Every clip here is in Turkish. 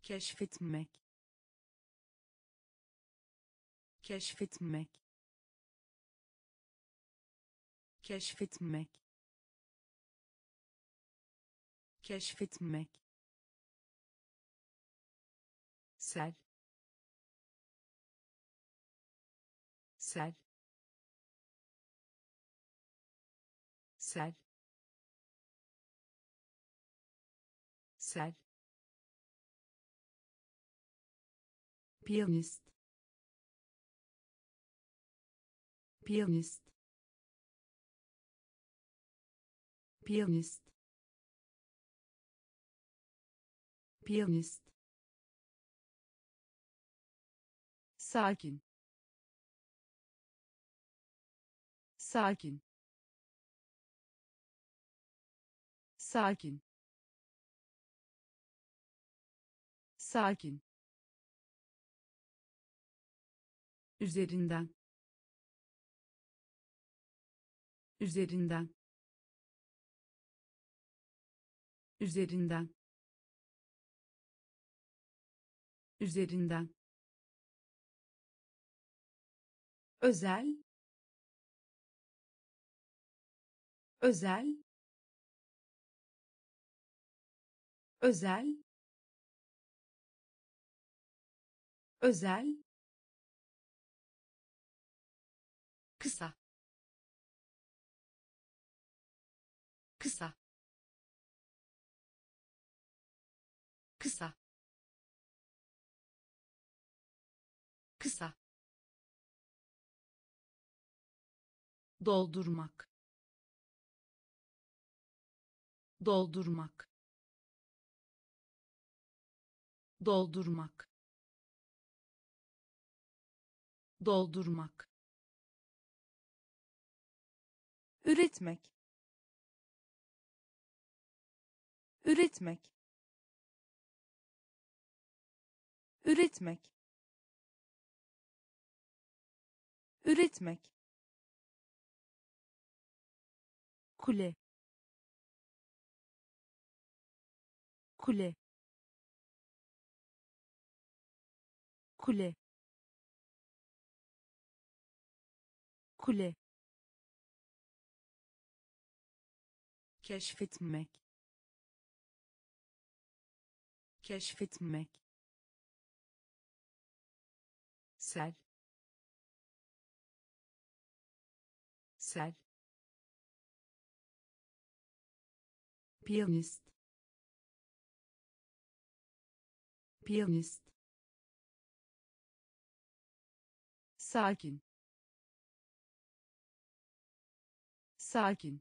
keşfetmek, keşfetmek, keşfetmek, keşfetmek, sel, sel, sel, sel, piyanist, piyanist, piyanist, piyanist, sakin, sakin, sakin, sakin, üzerinden, üzerinden, üzerinden, üzerinden, özel, özel, özel, özel, kısa, kısa, kısa, kısa, doldurmak, doldurmak, doldurmak, doldurmak, üretmek, üretmek, üretmek, üretmek, kule, kule, kule, kule, keşfetmek, keşfetmek, sel, sel, piyanist, piyanist, sakin, sakin,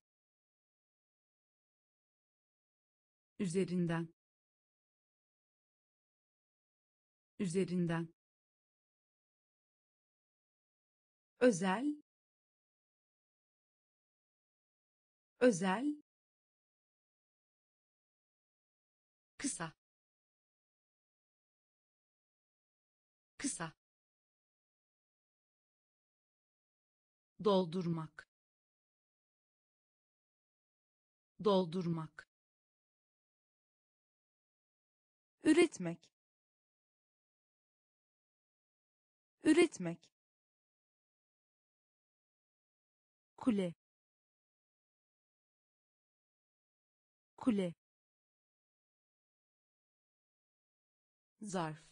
üzerinden, üzerinden, özel, özel, kısa, kısa, doldurmak, doldurmak, üretmek, üretmek, kule, kule, zarf,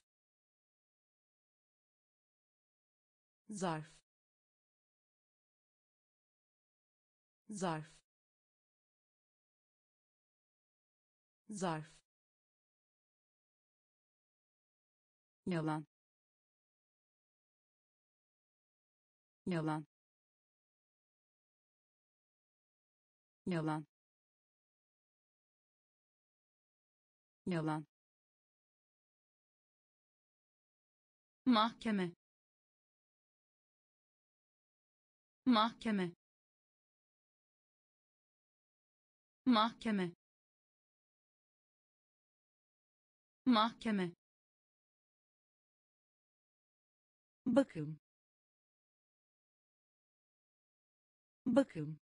zarf, zarf, zarf, yalan, yalan, yalan, yalan, mahkeme, mahkeme, mahkeme, mahkeme, bakım, bakım,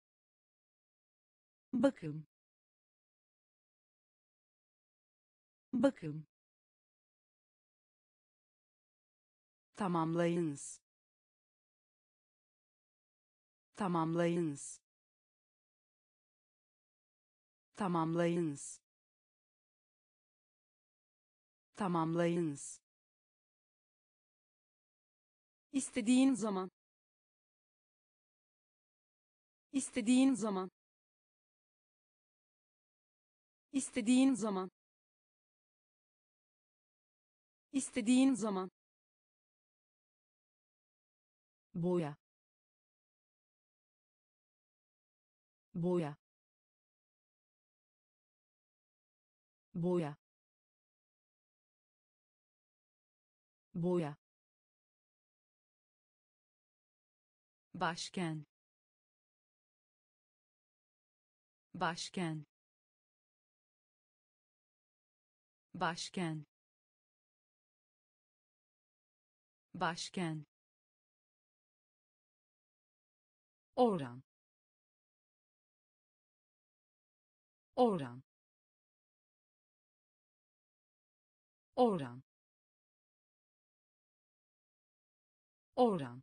bakım, bakım, tamamlayınız, tamamlayınız, tamamlayınız, tamamlayınız, istediğin zaman, istediğin zaman, istediğin zaman, istediğin zaman, boya, boya, boya, boya, başken, başken, başken, başken, oran, oran, oran, oran,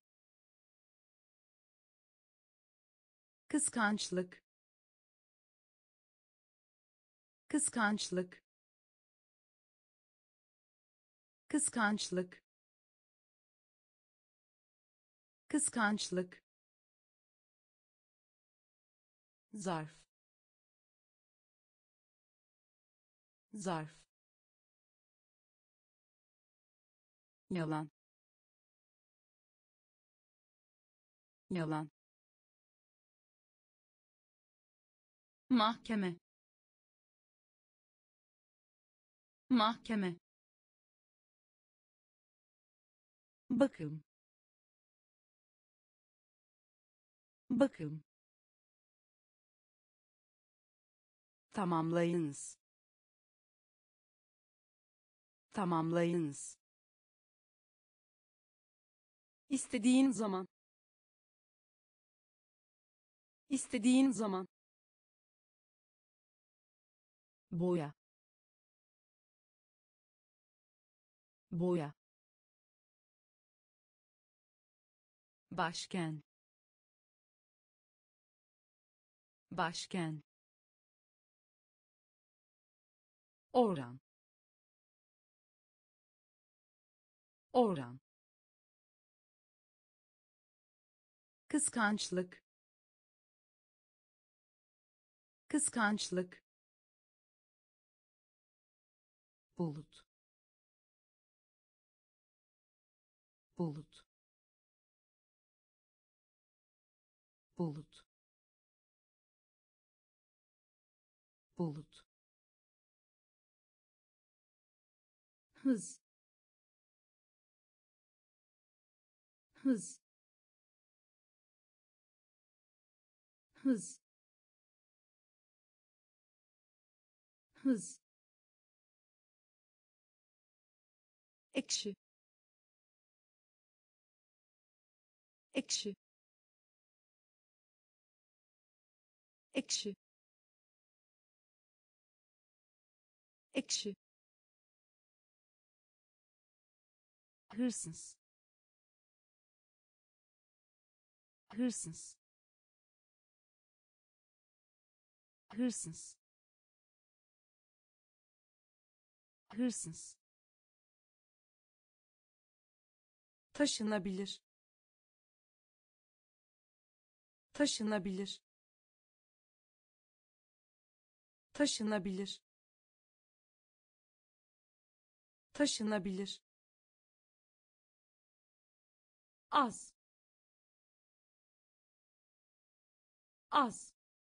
kıskançlık, kıskançlık, kıskançlık, kıskançlık, zarf, zarf, yalan, yalan, mahkeme, mahkeme, bakım, bakım, tamamlayınız, tamamlayınız, istediğin zaman, istediğin zaman, boya, boya, başken, başken, oran, oran, kıskançlık, kıskançlık, bulut, bulut, bulut, bulut, hız, hız, hız, hız, ekşi, ekşi, ekşi, ekşi, hırsız, hırsız, hırsız, hırsız, taşınabilir, taşınabilir, taşınabilir, taşınabilir, az, az,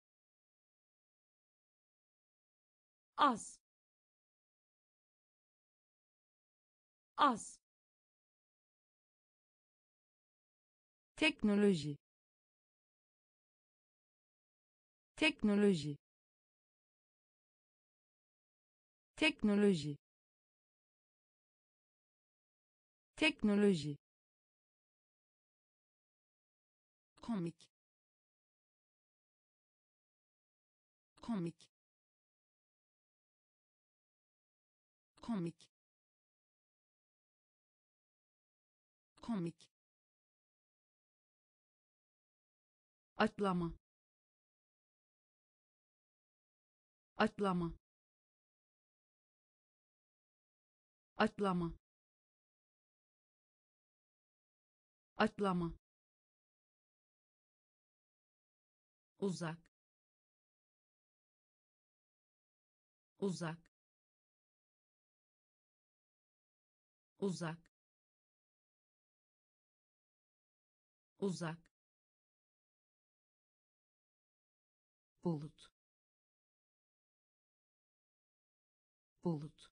az, az, teknoloji, teknoloji, teknoloji, teknoloji, komik, komik, komik, komik, atlama, atlama, atlama, atlama, uzak, uzak, uzak, uzak, bulut, bulut,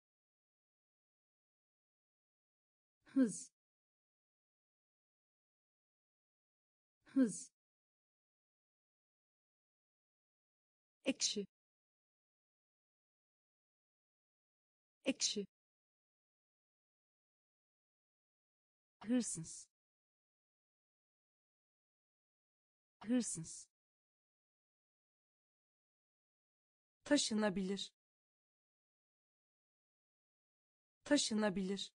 hız, hız, ekşi, ekşi, hırsız, hırsız, taşınabilir, taşınabilir,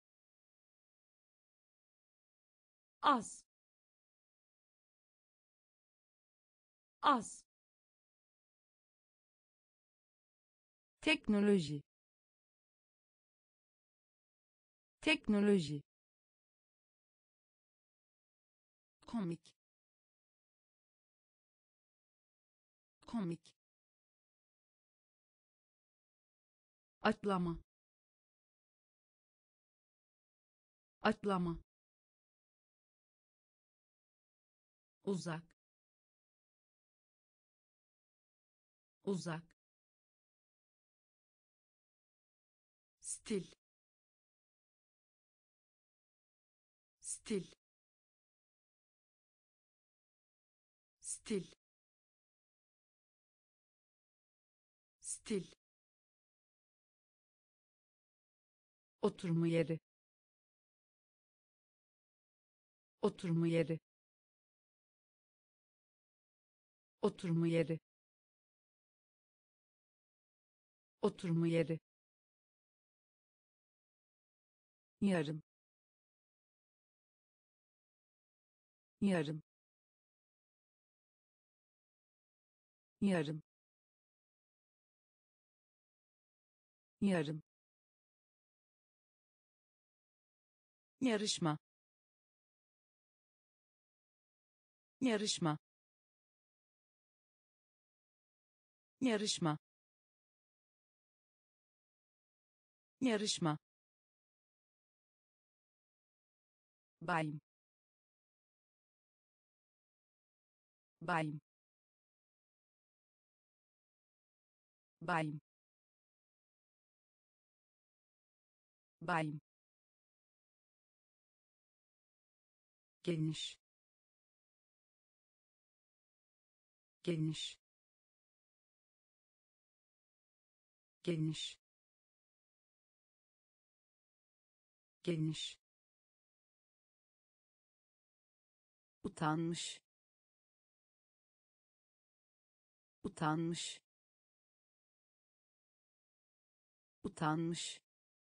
az, az, teknoloji, teknoloji, komik, komik, atlama, atlama, uzak, uzak, stil, stil, stil, stil, oturma yeri, oturma yeri, oturma yeri, oturma yeri, yarım, yarım, yarım, yarım, yarışma, yarışma, yarışma, yarışma, bayım, bayım, bayım, bayım, geniş, geniş, geniş, geniş, utanmış, utanmış, utanmış,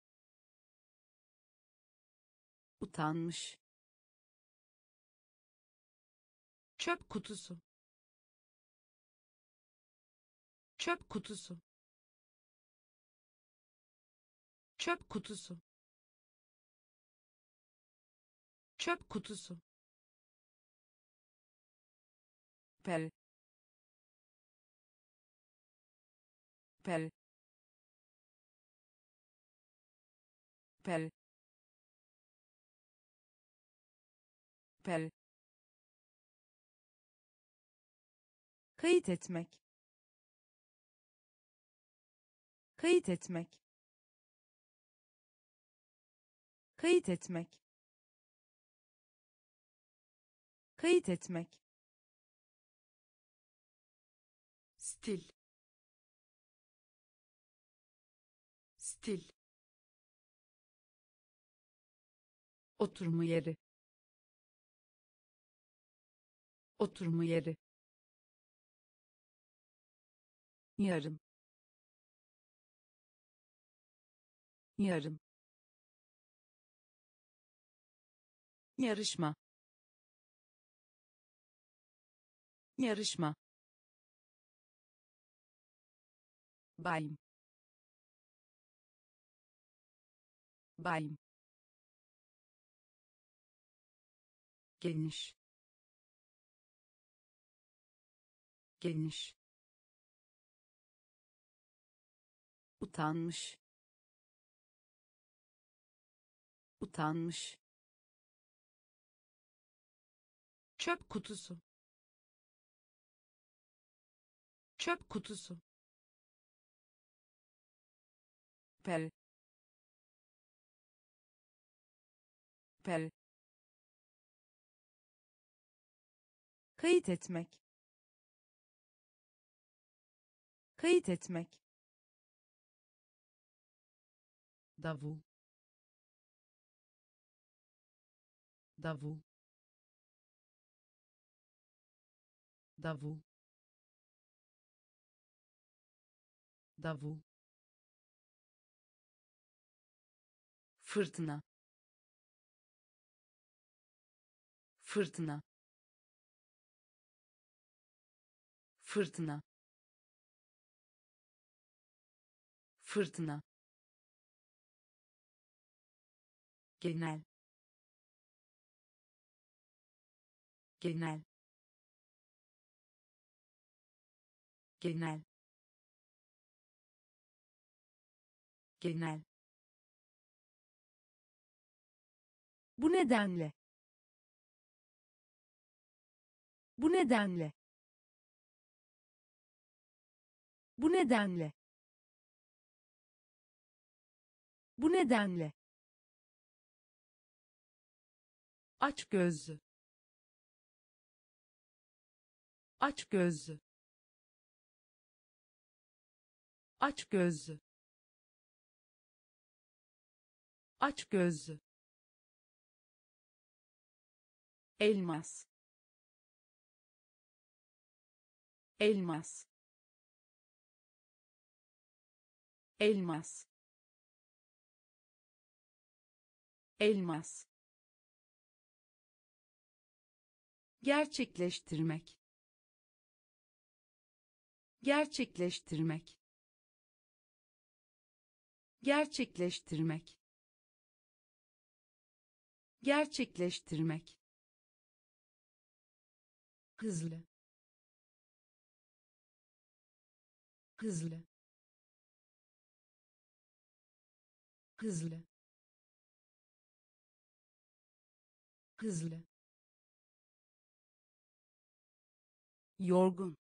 utanmış, çöp kutusu, çöp kutusu, çöp kutusu, çöp kutusu, pel, pel, pel, pel, kayıt etmek, kayıt etmek, kayıt etmek, kayıt etmek, stil, stil, oturma yeri, oturma yeri, yarım, yarım, yarışma, yarışma, bayım, bayım, geniş, geniş, utanmış, utanmış, çöp kutusu, çöp kutusu, per, per, kayıt etmek, kayıt etmek, davul, davul, davul, davul, fırtına, fırtına, fırtına, fırtına, genel, genel, genel, genel. Bu nedenle, bu nedenle, bu nedenle, bu nedenle, aç gözlü, aç gözlü, aç gözlü, aç gözlü, elmas, elmas, elmas, elmas, gerçekleştirmek, gerçekleştirmek, gerçekleştirmek, gerçekleştirmek, hızlı, hızlı, hızlı, hızlı, yorgun,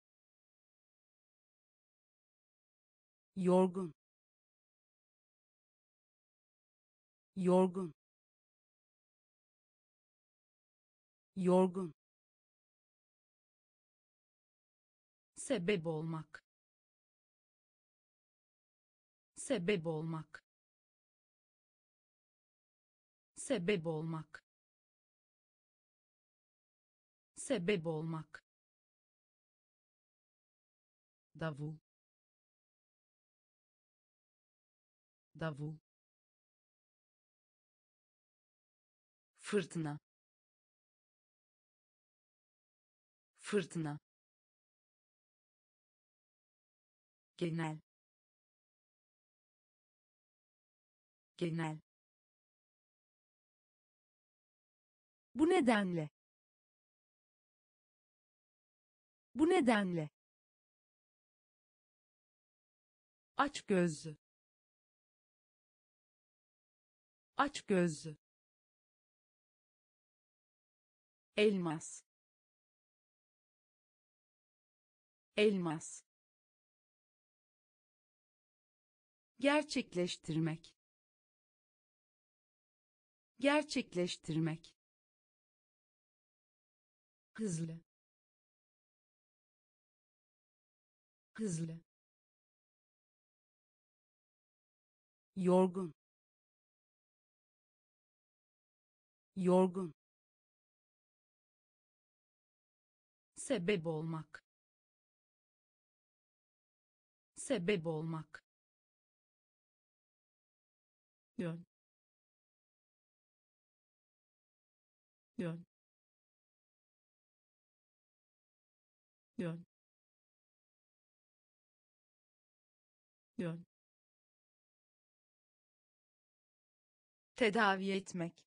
yorgun, yorgun, yorgun, sebep olmak, sebep olmak, sebep olmak, sebep olmak, davul, davul, fırtına, fırtına, genel, genel. Bu nedenle, bu nedenle, aç gözlü, aç gözlü, elmas, elmas, gerçekleştirmek, gerçekleştirmek, hızlı, hızlı, yorgun, yorgun, sebep olmak, sebep olmak, yön, yön, yön, yön, tedavi etmek,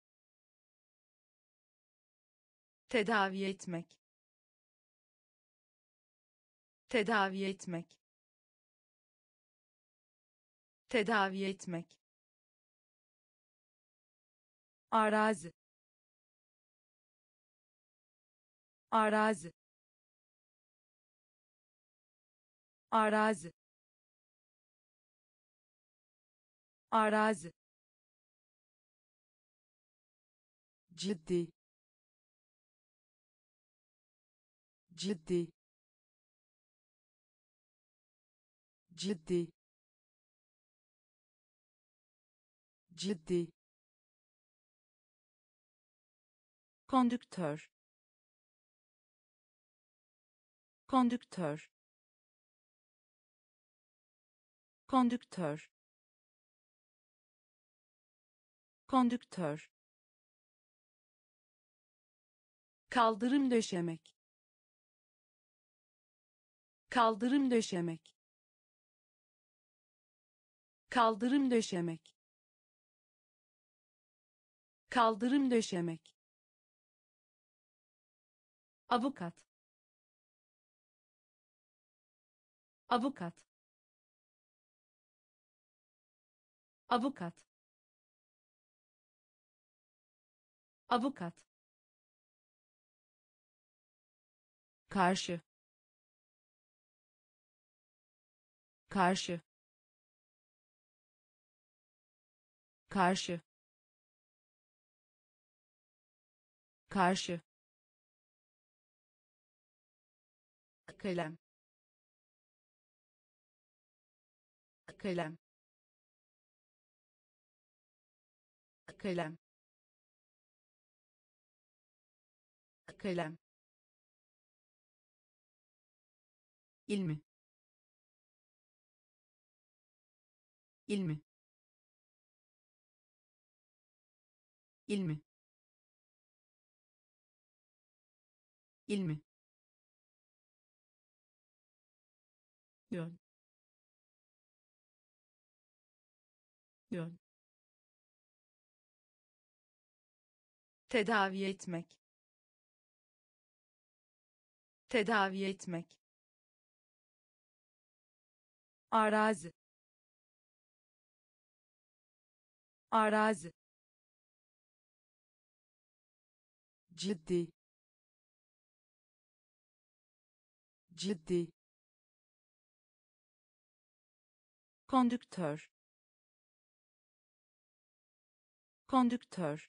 tedavi etmek, tedavi etmek, tedavi etmek, arazi, arazi, arazi, arazi, ciddi, ciddi, ciddi, ciddi, kondüktör, kondüktör, kondüktör, kondüktör, kaldırım döşemek, kaldırım döşemek, kaldırım döşemek, kaldırım döşemek, avukat, avukat, avukat, avukat, karşı, karşı, karşı, karşı, kalem, kalem, kalem, kalem, ilmi, ilmi, ilmi, ilmi, yön, yön, tedavi etmek, tedavi etmek, arazi, arazi, ciddi, ciddi, kondüktör, kondüktör,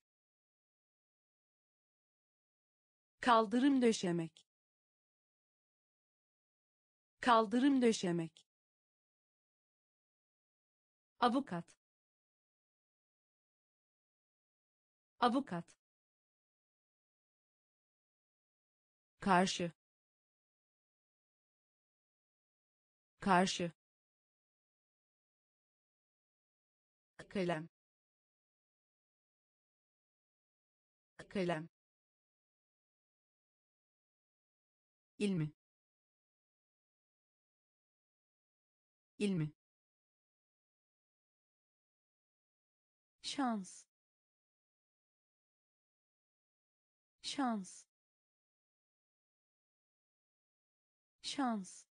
kaldırım döşemek, kaldırım döşemek, avukat, avukat, karşı, karşı, kalem, kalem, ilmi, ilmi, şans, şans, şans,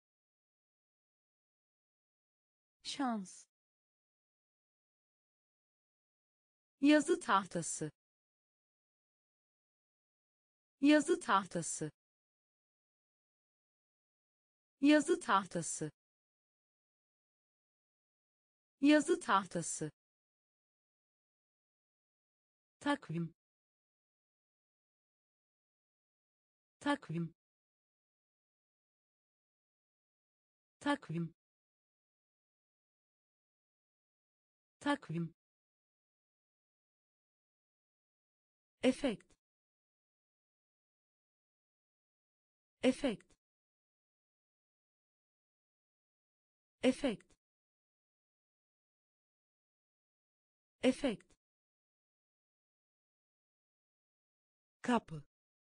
şans, yazı tahtası, yazı tahtası, yazı tahtası, yazı tahtası, takvim, takvim, takvim, takvim, efekt, efekt, efekt, Efekt. kapı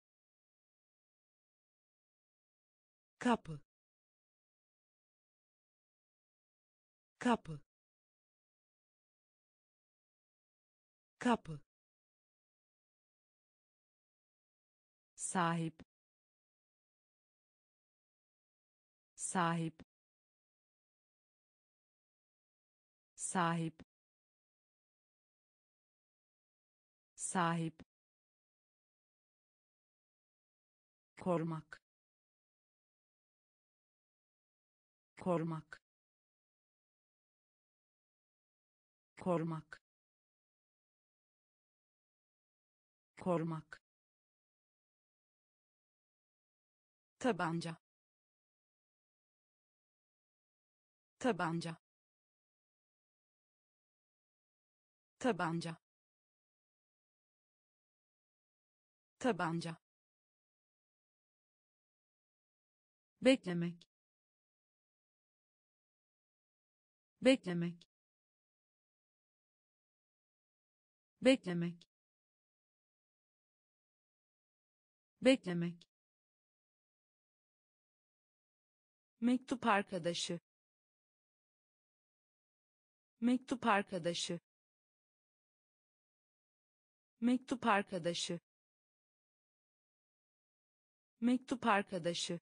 kapı kapı kapı sahip sahip sahip sahip korumak korumak korumak korumak tabanca tabanca tabanca tabanca beklemek beklemek beklemek beklemek mektup arkadaşı mektup arkadaşı mektup arkadaşı mektup arkadaşı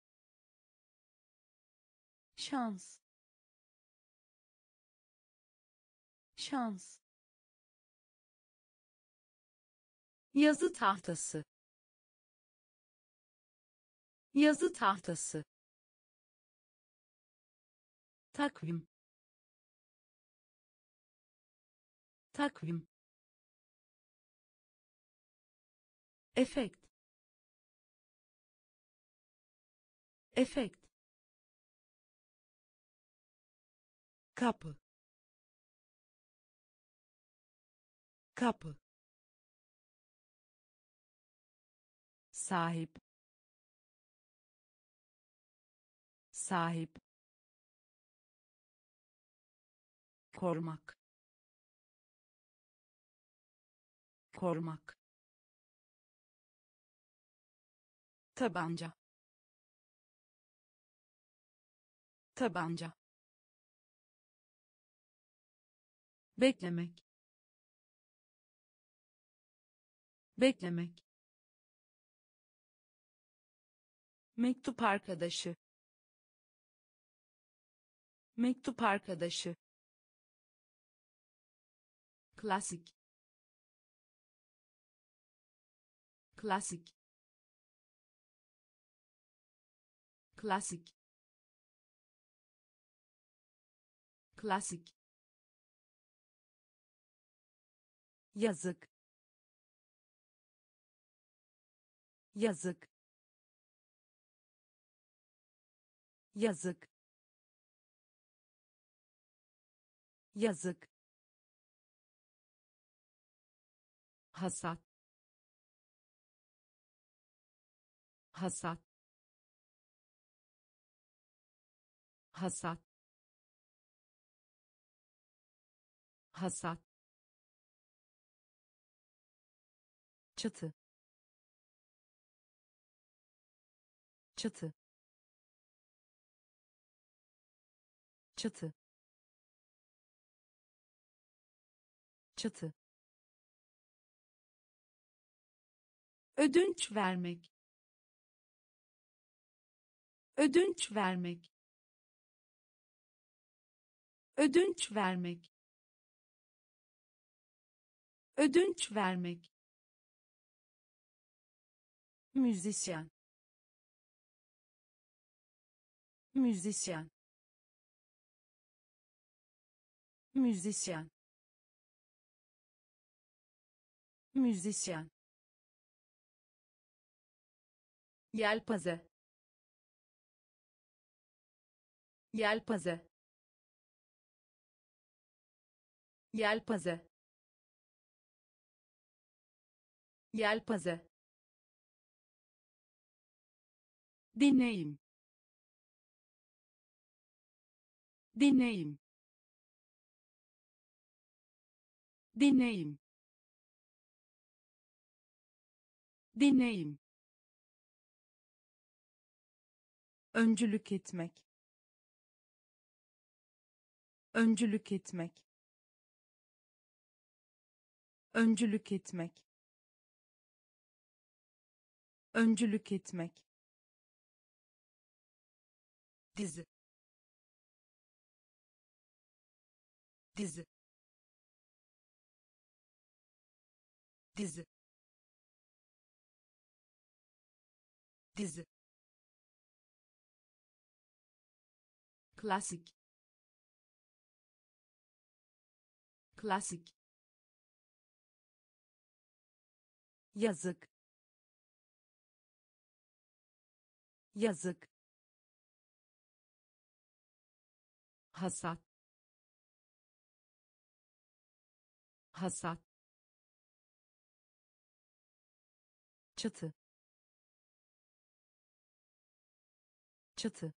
şans şans yazı tahtası yazı tahtası takvim takvim efekt efekt kapı kapı sahip sahip korumak korumak tabanca tabanca beklemek beklemek mektup arkadaşı mektup arkadaşı klasik klasik klasik klasik yazık yazık yazık yazık hasat hasat hasat hasat çatı çatı çatı çatı ödünç vermek ödünç vermek ödünç vermek ödünç vermek müzisyen müzisyen müzisyen müzisyen yelpaze yelpaze yelpaze yelpaze deneyim deneyim deneyim, deneyim, öncülük etmek, öncülük etmek, öncülük etmek, öncülük etmek, dizi, dizi, dizi, dizi, klasik, klasik, yazık, yazık, hasat, hasat, çatı, çatı,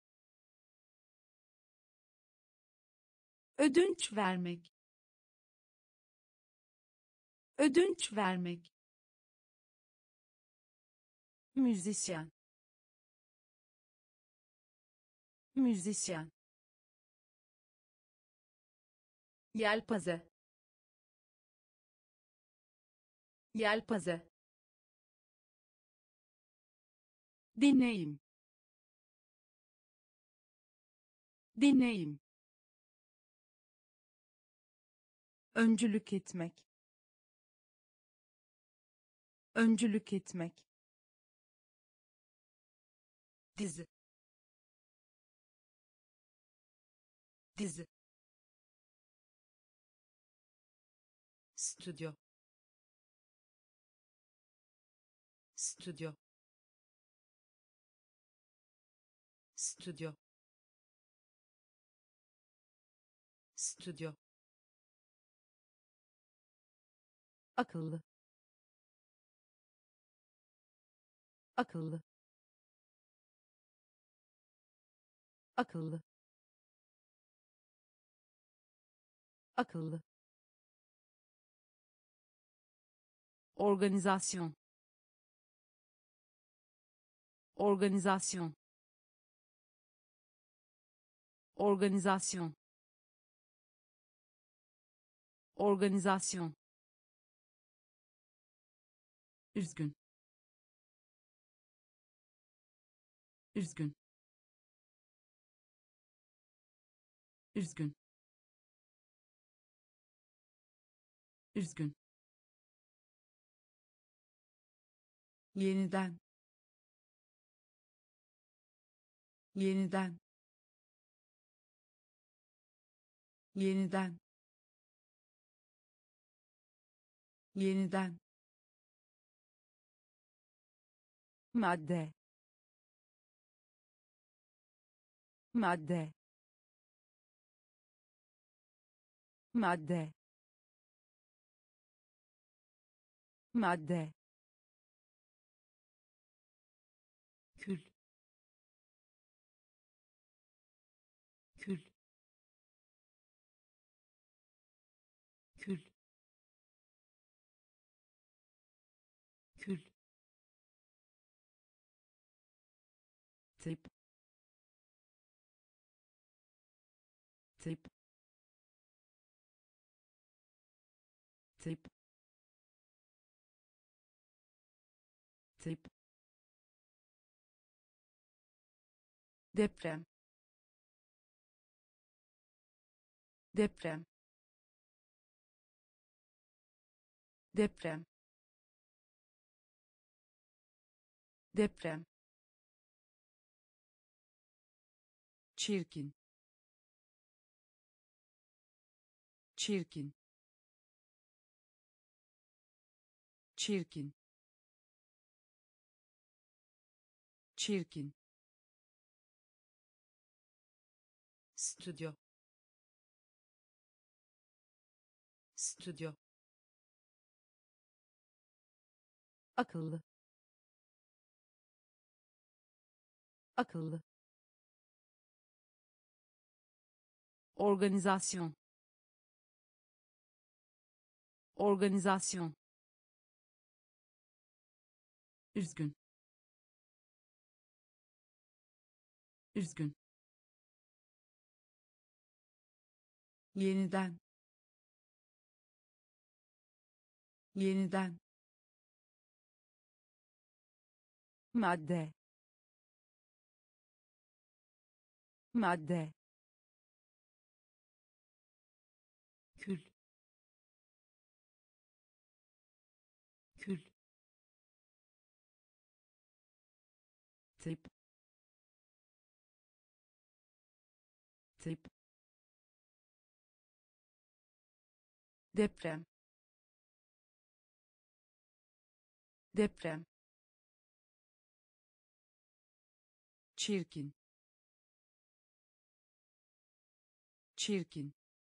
ödünç vermek, ödünç vermek, müzisyen, müzisyen, yelpaze, yelpaze, deneyim, deneyim, öncülük etmek, öncülük etmek, dizi, dizi, stüdyo, stüdyo, stüdyo, stüdyo, akıllı, akıllı, akıllı, akıllı, organizasyon, organizasyon, organizasyon, organizasyon, üzgün, üzgün, üzgün, üzgün, yeniden, yeniden, yeniden, yeniden, madde, madde, madde, madde, kül, kül, kül, kül, tip, tip, tip, tip, deprem, deprem, deprem, deprem, çirkin, çirkin, çirkin, çirkin, stüdyo, stüdyo, akıllı, akıllı, organizasyon, organizasyon, üzgün, üzgün, yeniden, yeniden, madde, madde, kül, kül, tip, tip, deprem, deprem, çirkin, çirkin,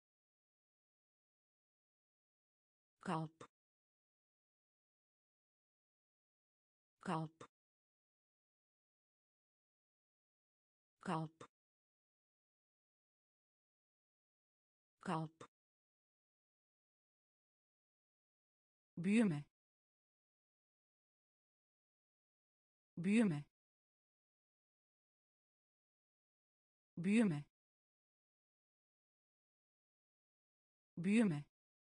kalp, kalp, kalp, kalp, büyüme, büyüme, büyüme, büyüme,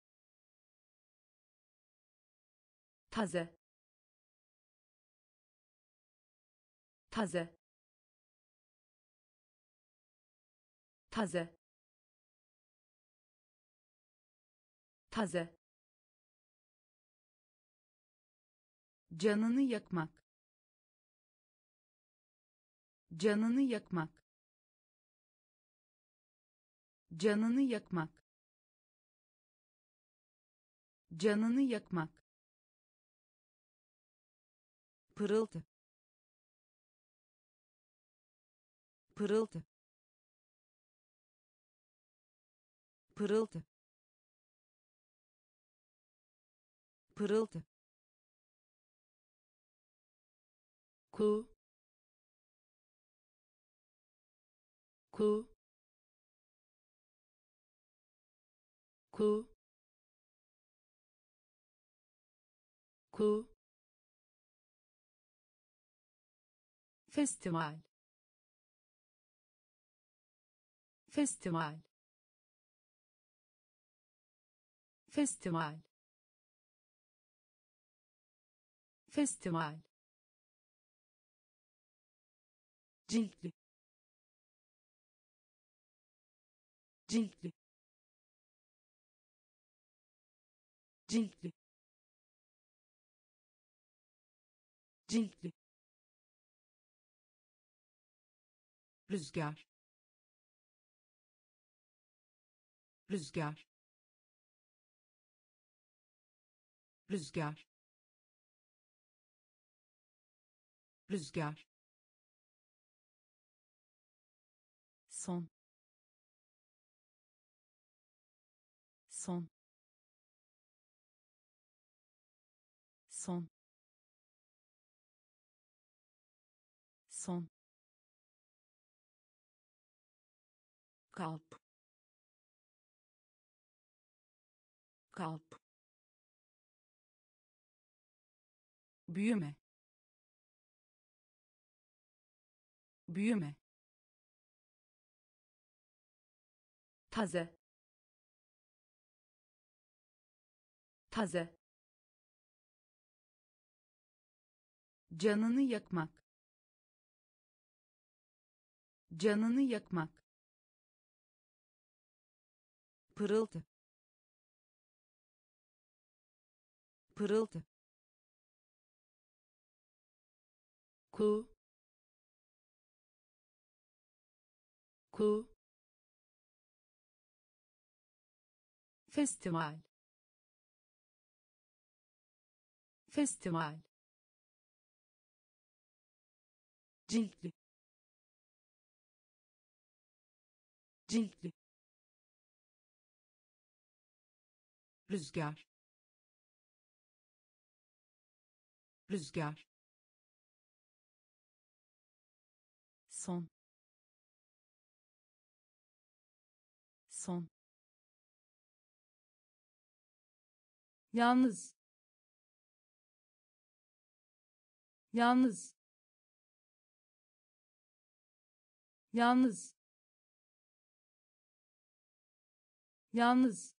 taze, taze, taze, taze, canını yakmak, canını yakmak, canını yakmak, canını yakmak, pırıltı, pırıltı, pırıltı, pırıltı, ku, ku, ku, ku, festival, festival, festival, festival, ciltli, ciltli, ciltli, ciltli, rüzgar, rüzgar, rüzgar, rüzgar, son, son, son, son, kalp, kalp, büyüme, büyüme, taze, taze, canını yakmak, canını yakmak, pırıltı, pırıltı, ku, ku, festival, festival, ciltli, ciltli, rüzgar, rüzgar, son, son, yalnız, yalnız, yalnız, yalnız,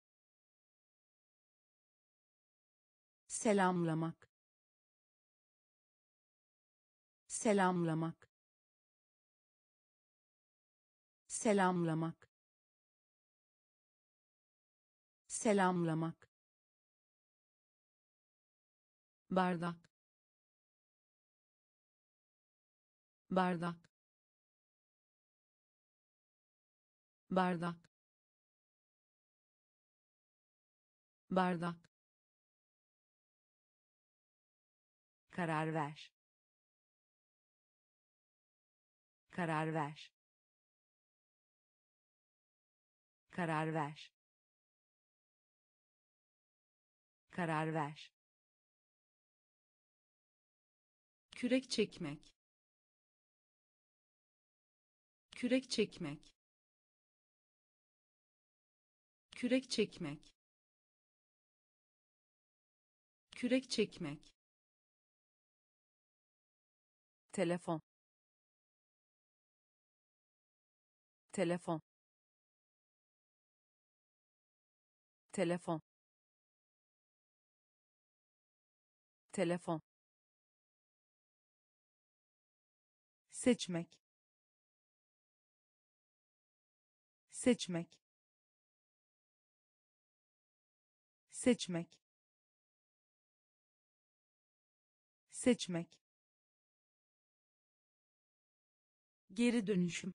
selamlamak, selamlamak, selamlamak, selamlamak, bardak, bardak, bardak, bardak, karar ver, karar ver, karar ver, karar ver, kürek çekmek, kürek çekmek, kürek çekmek, kürek çekmek, telefon, telefon, telefon, telefon, seçmek, seçmek, seçmek, seçmek, geri dönüşüm,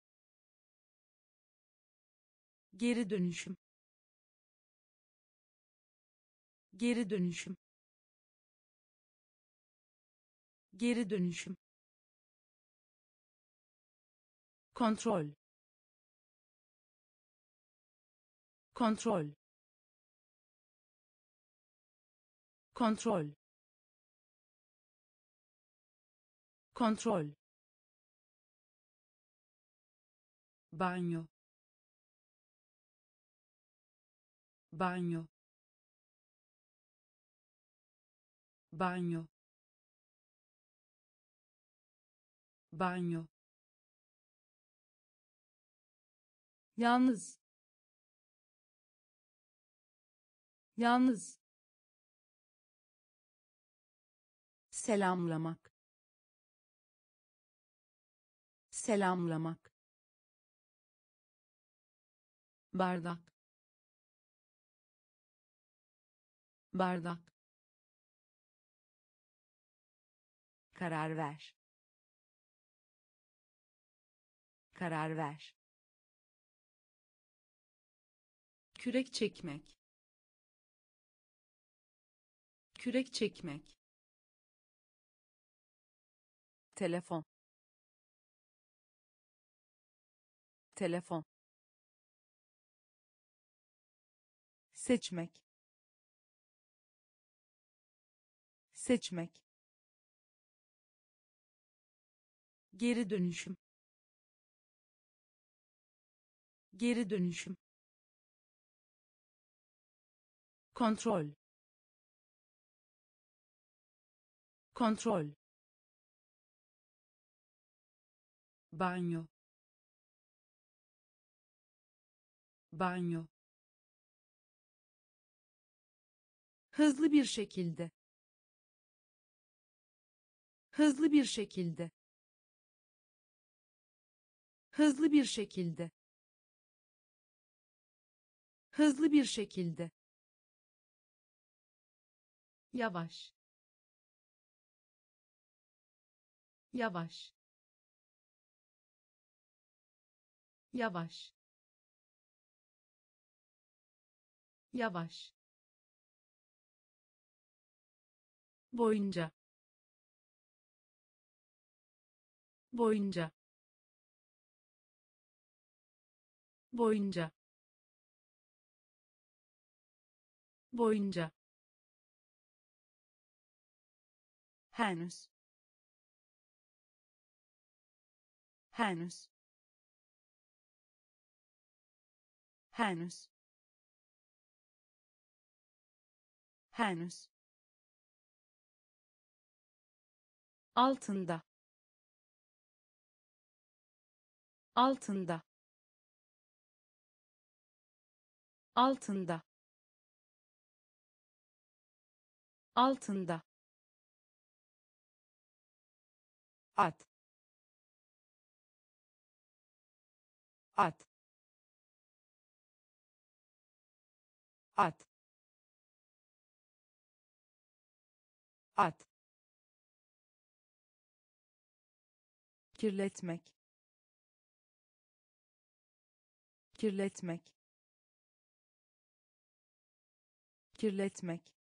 geri dönüşüm, geri dönüşüm, geri dönüşüm, kontrol, kontrol, kontrol, kontrol, banyo, banyo, banyo, banyo, yalnız, yalnız, selamlamak, selamlamak, bardak, bardak, karar ver, karar ver, kürek çekmek, kürek çekmek, telefon, telefon, seçmek, seçmek, geri dönüşüm, geri dönüşüm, kontrol, kontrol, banyo, banyo, hızlı bir şekilde, hızlı bir şekilde, hızlı bir şekilde, hızlı bir şekilde, yavaş, yavaş, yavaş, yavaş, boyunca, boyunca, boyunca, boyunca, henüz, henüz, henüz, henüz, altında, altında, altında, altında, at, at, at, at, kirletmek, kirletmek, kirletmek,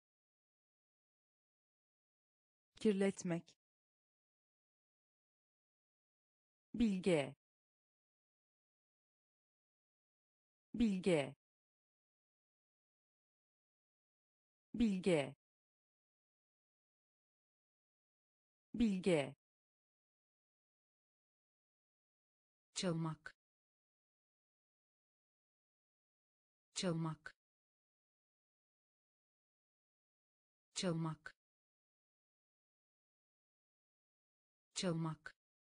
kirletmek, bilge, bilge, bilge, bilge, çalmak, çalmak, çalmak, çalmak,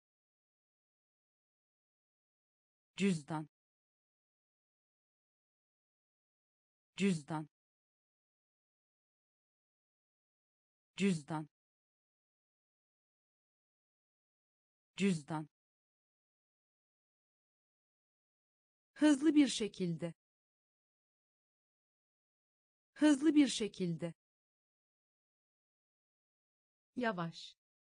cüzdan, cüzdan, cüzdan, cüzdan, hızlı bir şekilde, hızlı bir şekilde, yavaş,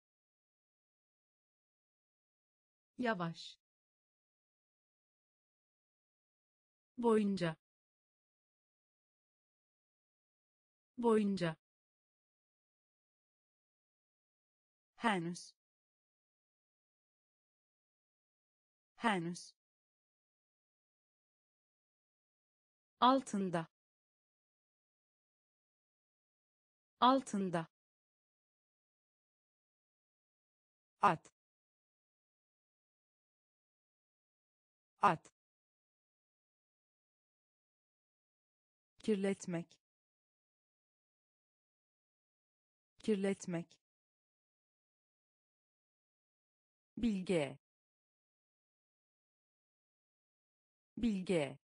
yavaş, boyunca, boyunca, henüz, henüz, altında, altında, at, at, kirletmek, kirletmek, bilge, bilge,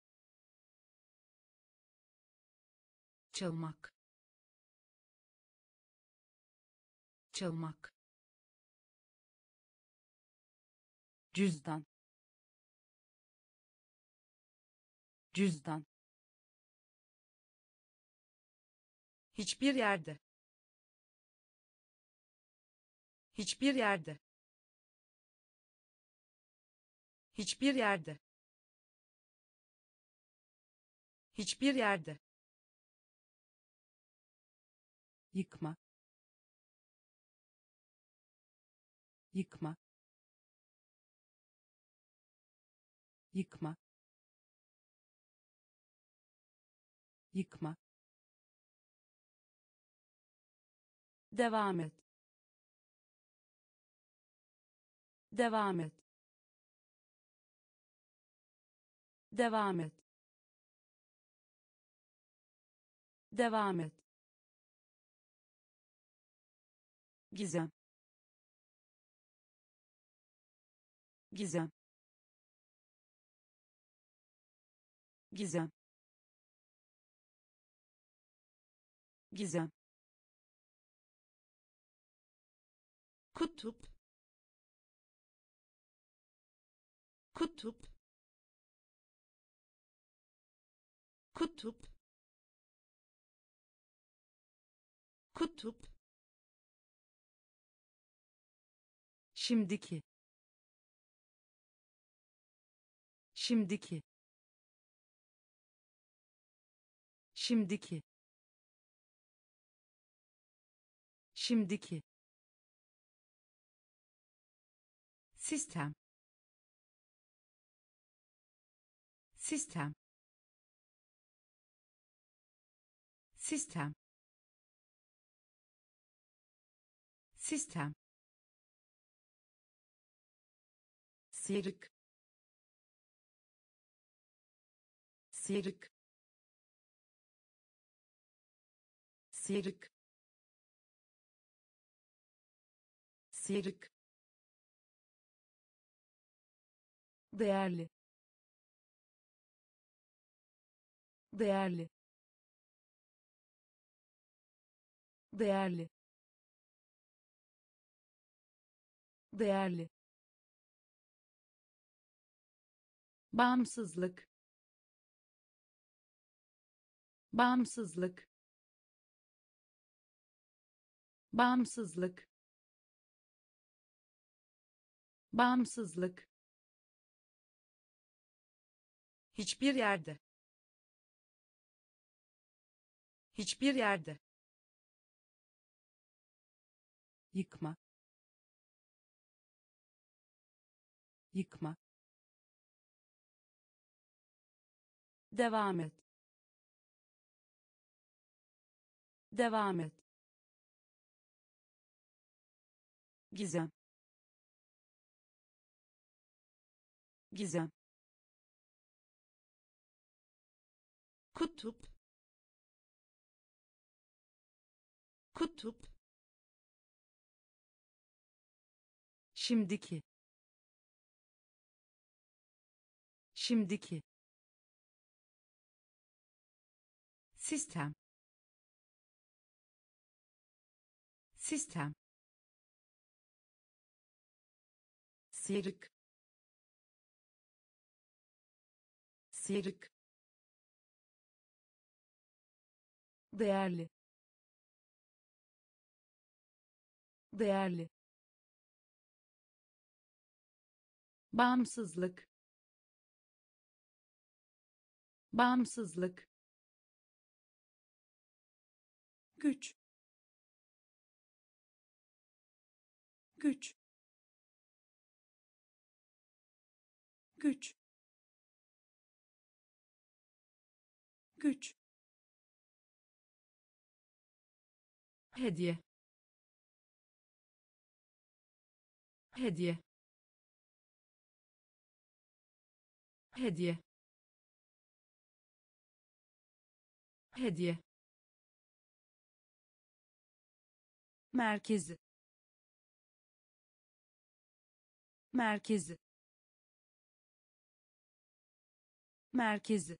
çalmak, çalmak, cüzdan, cüzdan, hiçbir yerde, hiçbir yerde, hiçbir yerde, hiçbir yerde, yıkma, yıkma, yıkma, yıkma, devam et, devam et, devam et, devam et, gizem, gizem, gizem, gizem, kutup, kutup, kutup, kutup, şimdiki, şimdiki, şimdiki, şimdiki, sistem, sistem, sistem, sistem, sıyrık, sıyrık, sıyrık sıyrık değerli değerli değerli değerli bağımsızlık bağımsızlık bağımsızlık bağımsızlık hiçbir yerde hiçbir yerde yıkma, yıkma, devam et devam et gizem gizem kutup kutup şimdiki şimdiki sistem sistem sıyrık sıyrık değerli değerli bağımsızlık bağımsızlık güç güç güç güç hediye hediye hediye hediye merkezi merkezi merkezi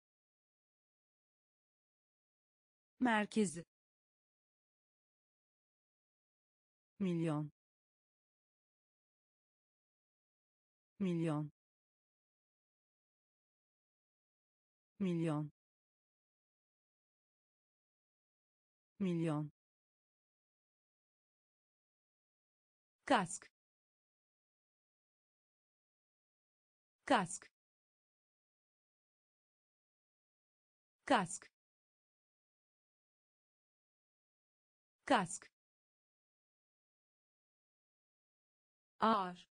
merkezi milyon milyon milyon milyon kask kask kask kask ağır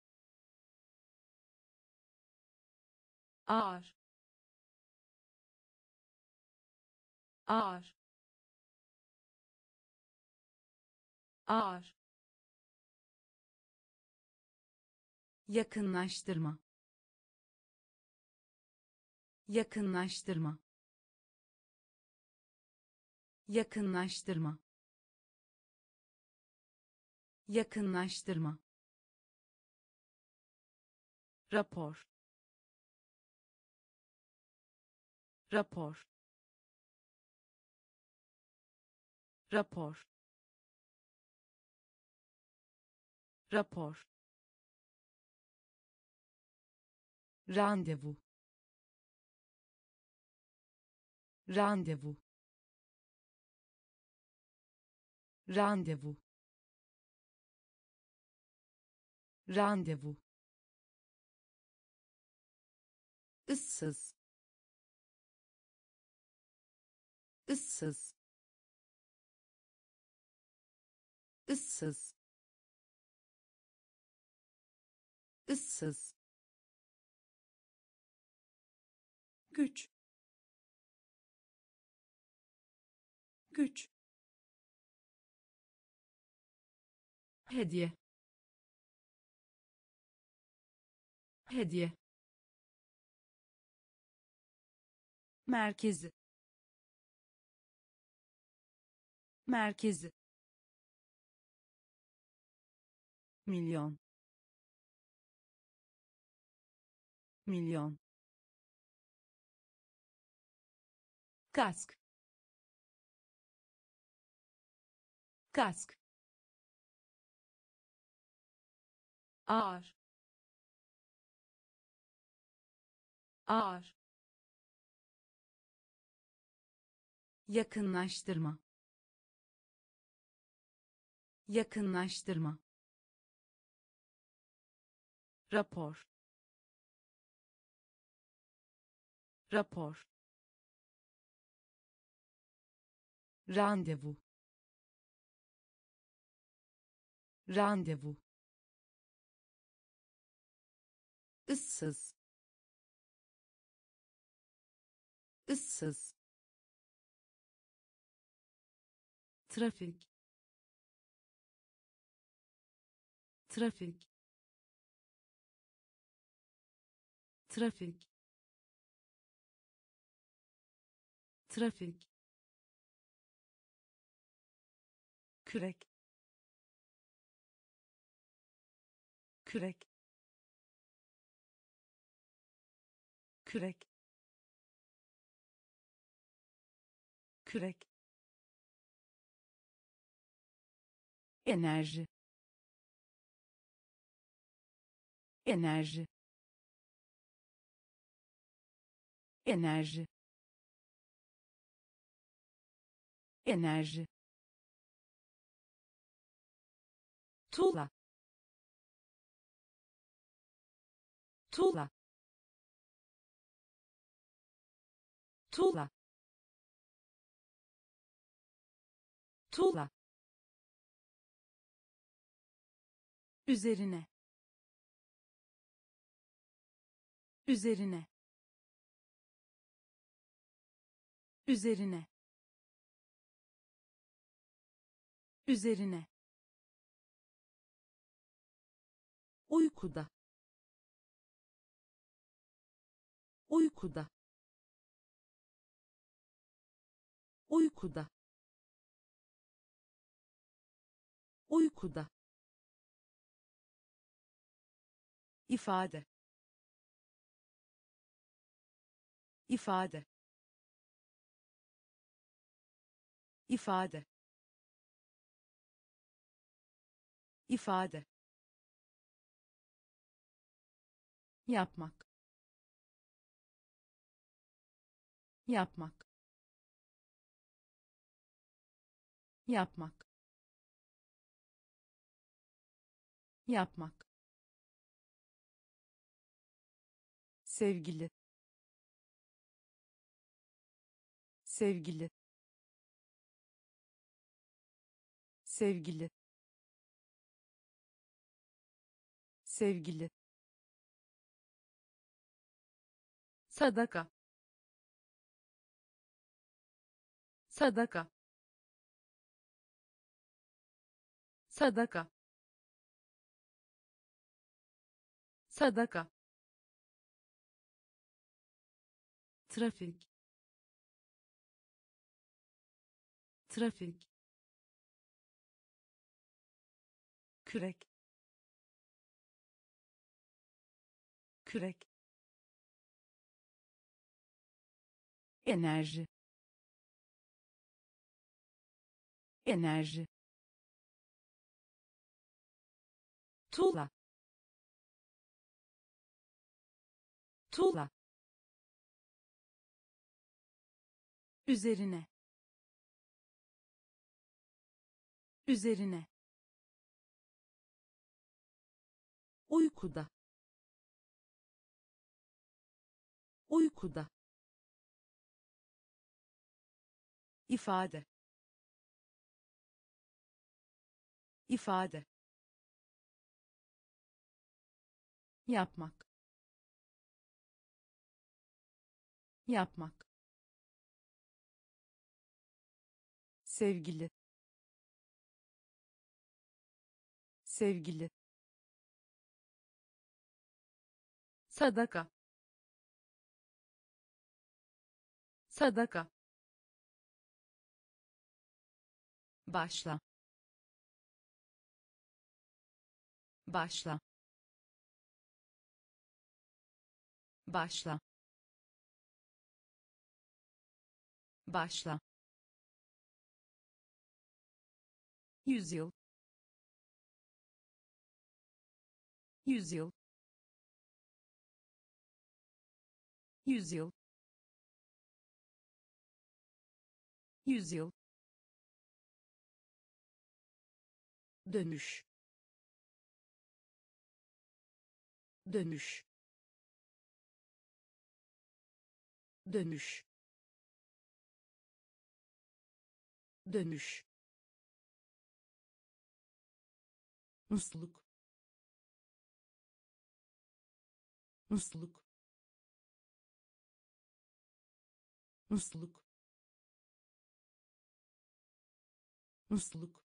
ağır ağır ağır yakınlaştırma yakınlaştırma yakınlaştırma yakınlaştırma rapor rapor rapor rapor randevu randevu randevu randevu ıssız ıssız ıssız ıssız güç güç hediye hediye merkezi merkezi, milyon, milyon, kask, kask, ağır, ağır, yakınlaştırma, yakınlaştırma, rapor, rapor, randevu, randevu, ıssız, ıssız, trafik, trafik, trafik, trafik, kürek, kürek, kürek, kürek, enerji, enerji, enerji, enerji, tuğla, tuğla, tuğla, tuğla, üzerine, üzerine, üzerine, üzerine, uykuda, uykuda, uykuda, uykuda, ifade, ifade, ifade, ifade, yapmak, yapmak, yapmak, yapmak, sevgili, sevgili, sevgili, sevgili, sadaka, sadaka, sadaka, sadaka, trafik, trafik, kürek, kürek, enerji, enerji, tuğla, tuğla, üzerine, üzerine, uykuda, uykuda, ifade, ifade, yapmak, yapmak, sevgili, sevgili, sadaka, sadaka, başla, başla, başla, başla, yüzyıl, yüzyıl, yüzyıl, yüzyıl, dönüş, dönüş, dönüş, dönüş, musluk, musluk, musluk, musluk,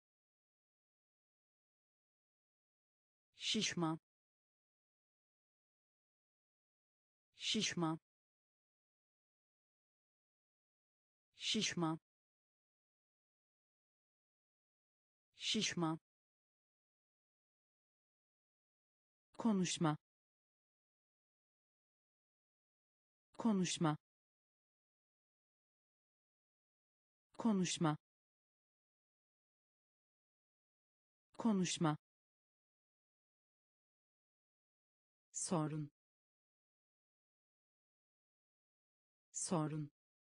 şişman, şişman, şişman, şişman, konuşma, konuşma, konuşma, konuşma, sorun, sorun,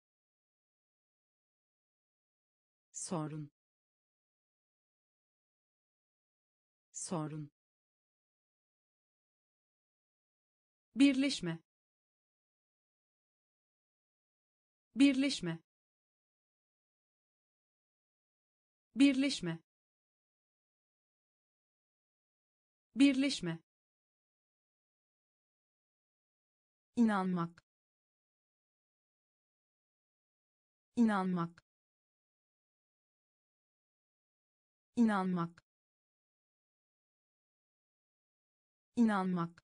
sorun, sorun, birleşme, birleşme, birleşme, birleşme, inanmak, inanmak, inanmak, inanmak,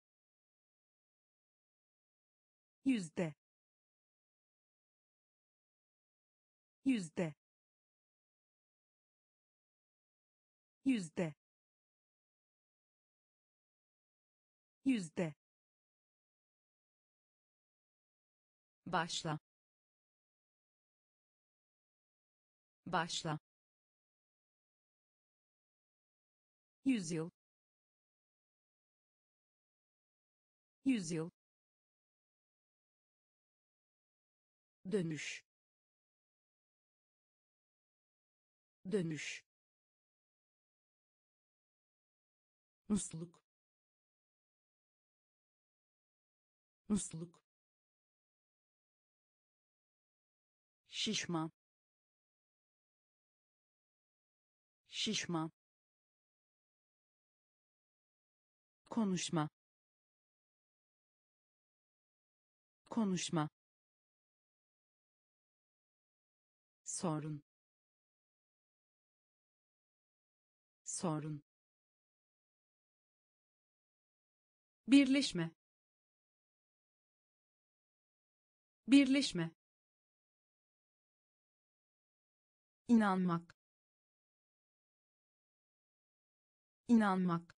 yüzde, yüzde, yüzde, yüzde, başla, başla, yüzyıl, yüzyıl, dönüş, dönüş, musluk, musluk, şişman, şişman, konuşma, konuşma, sorun, sorun, birleşme, birleşme, inanmak, inanmak,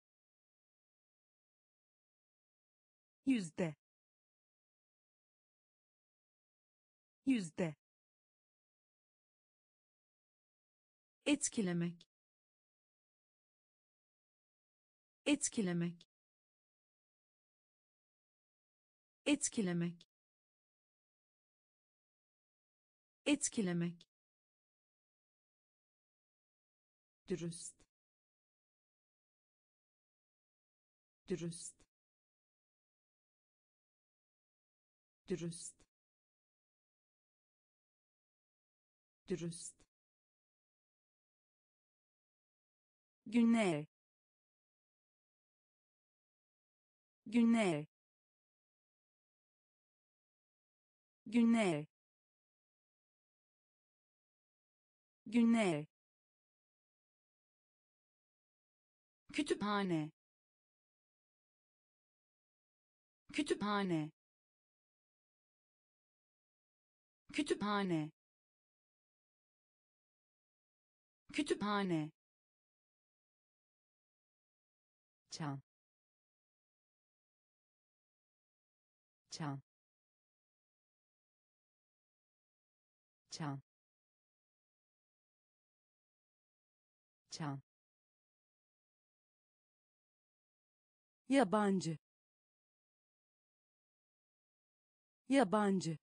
yüzde, yüzde, etkilemek, etkilemek, etkilemek, etkilemek, dürüst, dürüst, dürüst, dürüst, günler, günler, günler, günler, kütüphane, kütüphane, kütüphane, kütüphane, çan, çan, çan, çan, yabancı, yabancı,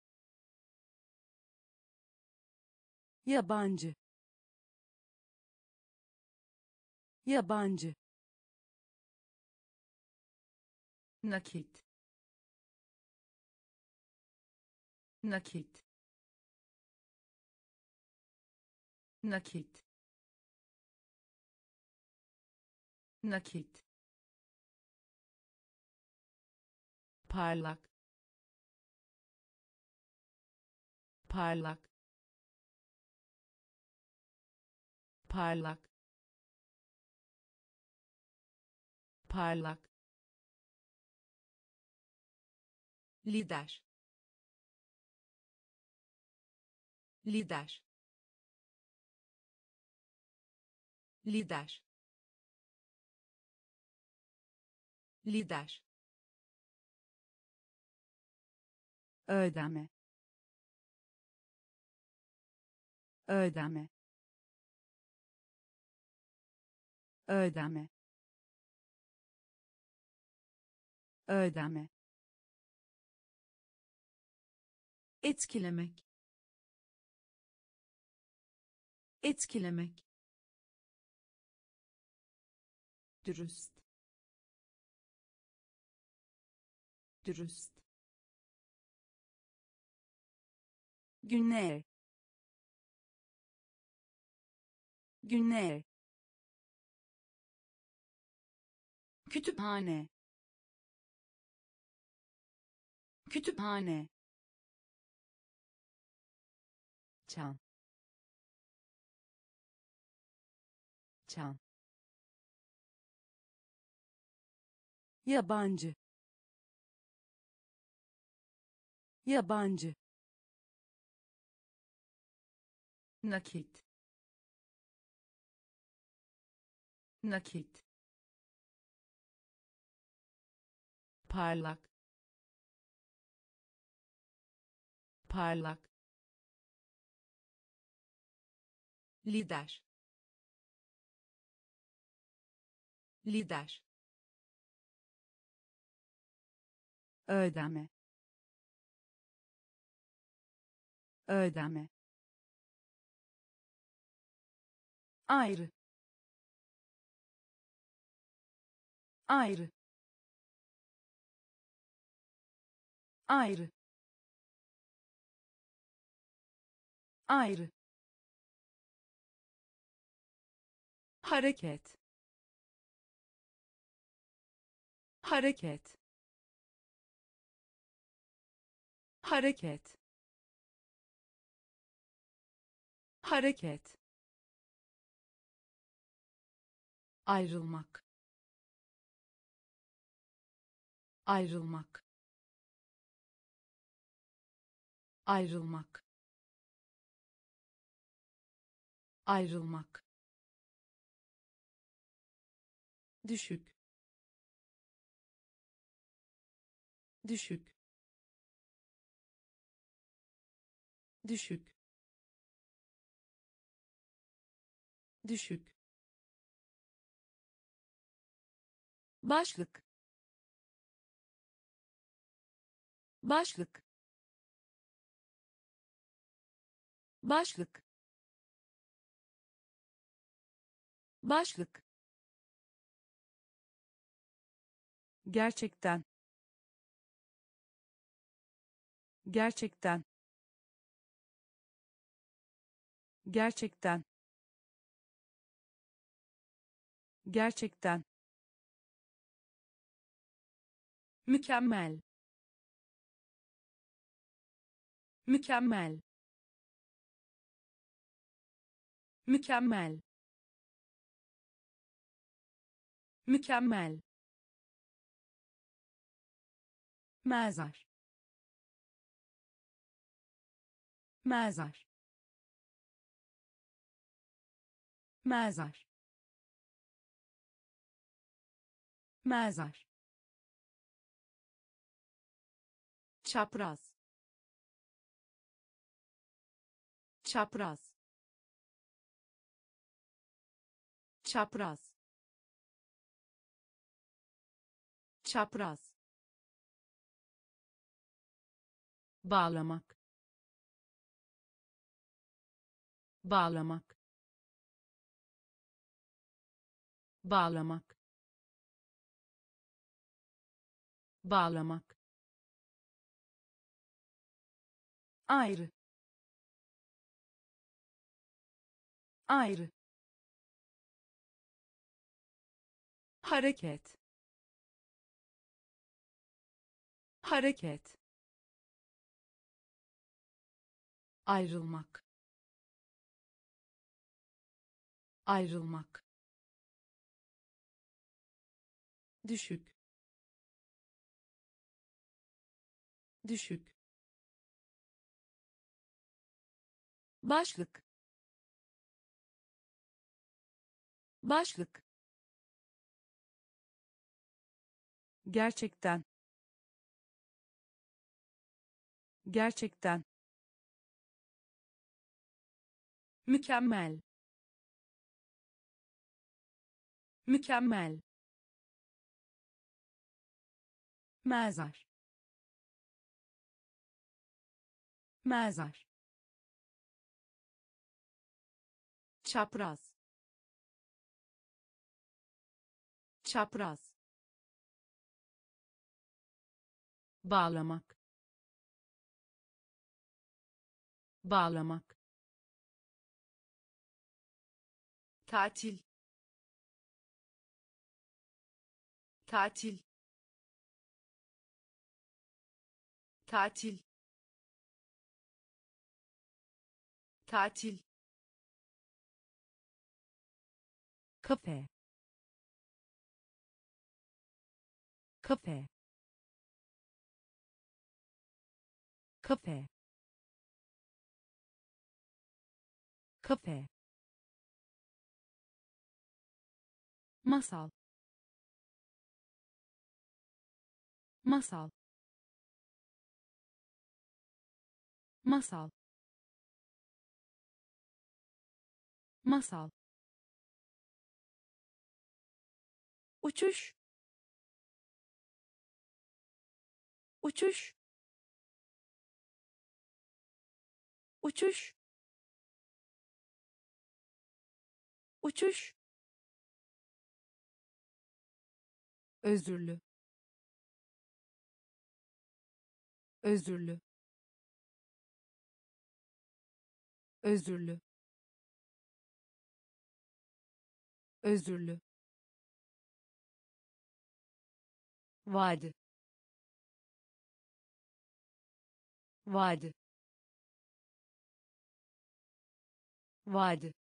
yabancı, yabancı, nakit, nakit, nakit, nakit, parlak, parlak, parlak, parlak, lider, lider, lider, lider, ödeme, ödeme, ödeme, ödeme, etkilemek, etkilemek, dürüst, dürüst, günler, günler, kütüphane, kütüphane, çan, çan, yabancı, yabancı, nakit, nakit, parlak, parlak, lider, lider, ödeme, ödeme, ayrı, ayrı, ayrı, ayrı, hareket, hareket, hareket, hareket, ayrılmak, ayrılmak, ayrılmak, ayrılmak, düşük, düşük, düşük, düşük, başlık, başlık, başlık, başlık, gerçekten, gerçekten, gerçekten, gerçekten, mükemmel, mükemmel, mükemmel, mükemmel, mezar, mezar, mezar, mezar, çapraz, çapraz, çapraz, çapraz, bağlamak, bağlamak, bağlamak, bağlamak, ayrı, ayrı, hareket, hareket, ayrılmak, ayrılmak, düşük, düşük, başlık, başlık, gerçekten, gerçekten, mükemmel, mükemmel, mezar, mezar, çapraz, çapraz, bağlamak, bağlamak, tatil, tatil, tatil, tatil, kafe, kafe, kafe, kafe, masal, masal, masal, masal, uçuş, uçuş, uçuş, uçuş, özürlü, özürlü, özürlü, özürlü, vadi, vadi, vadi,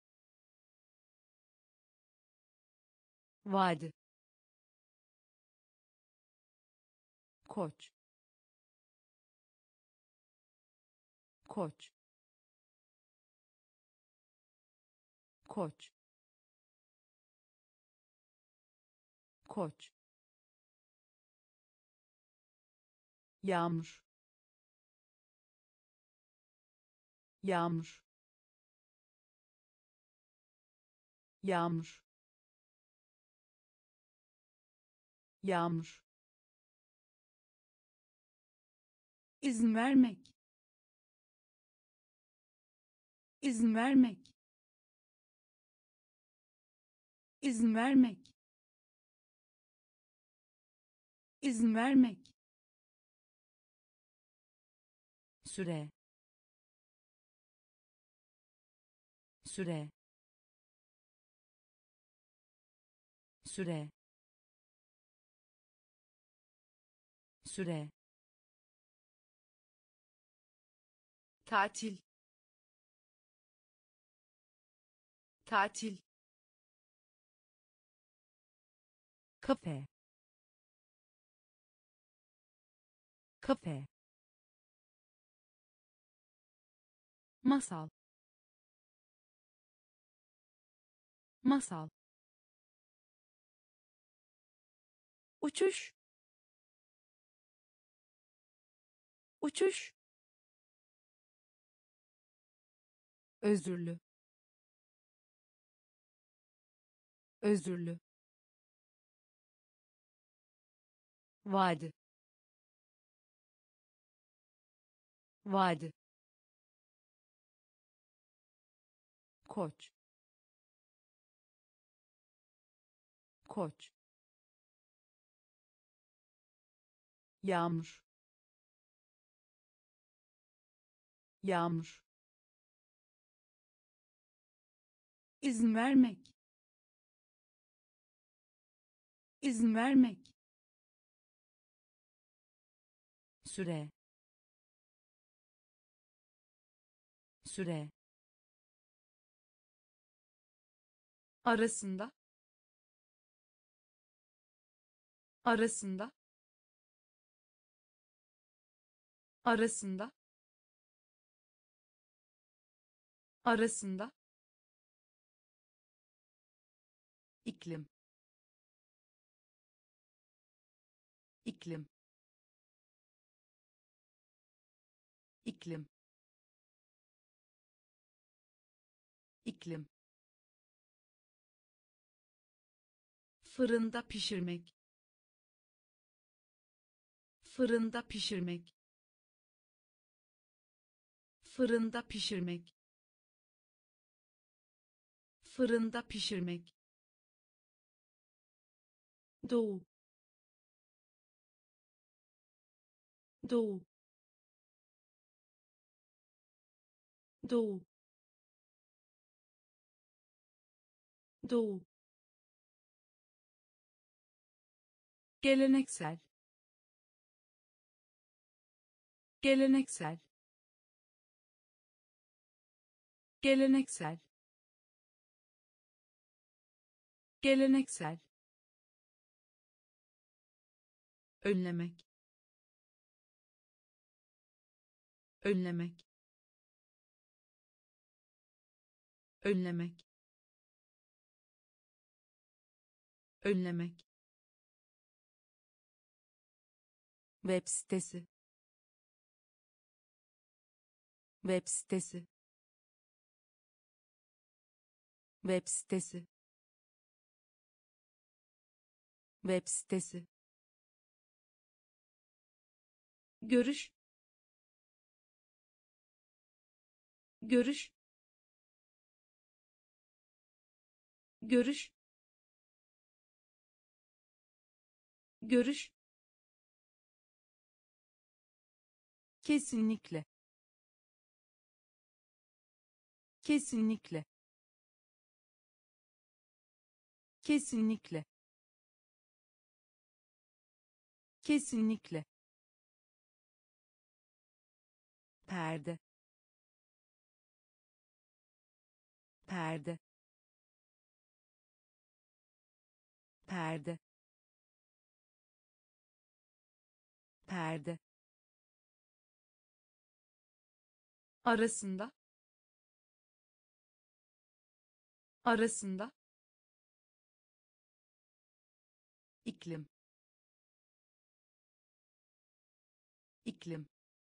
vadi, koç, koç, koç, koç, yağmur, yağmur, yağmur, yağmur, izin vermek, izin vermek, izin vermek, izin vermek, süre, süre, süre, süre, tatil, tatil, kafe, kafe, masal, masal, uçuş, uçuş, özürlü, özürlü, vadi, vadi, koç, koç, yağmur, yağmur, izin vermek, izin vermek, süre, süre, arasında, arasında, arasında, arasında, iklim, iklim, iklim, iklim, fırında pişirmek, fırında pişirmek, fırında pişirmek, fırında pişirmek, doğu, doğu, doğu, doğu, geleneksel, geleneksel, geleneksel, geleneksel, önlemek, önlemek, önlemek, önlemek, web sitesi, web sitesi, web sitesi, web sitesi, görüş, görüş, görüş, görüş, kesinlikle, kesinlikle, kesinlikle, kesinlikle, perde, perde, perde, perde, arasında, arasında, iklim, iklim,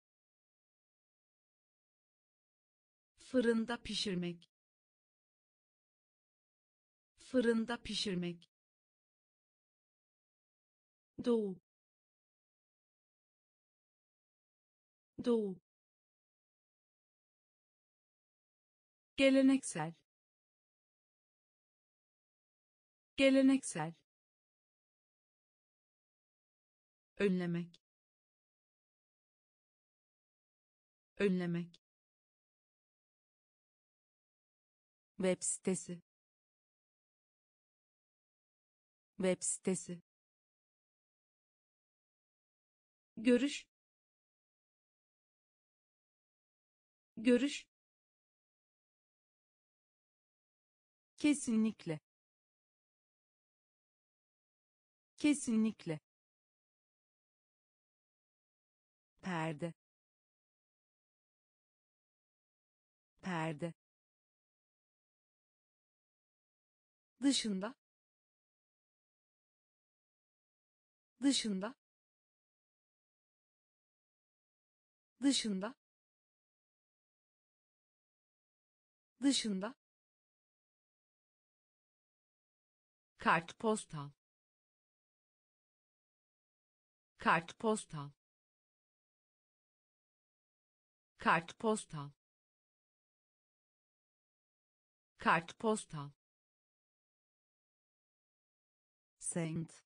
fırında pişirmek, fırında pişirmek, doğu, doğu, geleneksel, geleneksel, önlemek, önlemek, web sitesi, web sitesi, görüş, görüş, kesinlikle, kesinlikle, perde, perde, dışında dışında dışında dışında kartpostal kartpostal kartpostal kartpostal Saint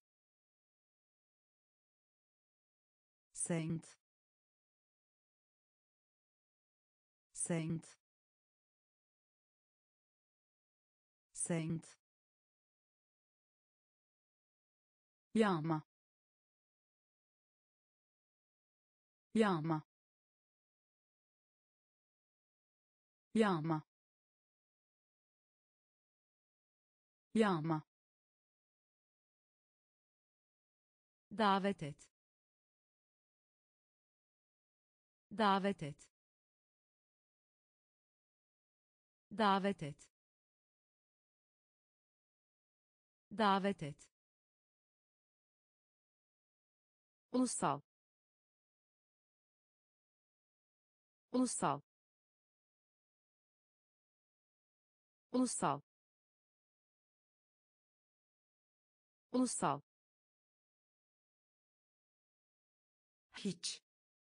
Saint Saint Saint yağma yağma yağma yağma davet et davet et davet et davet et ulusal ulusal ulusal ulusal hiç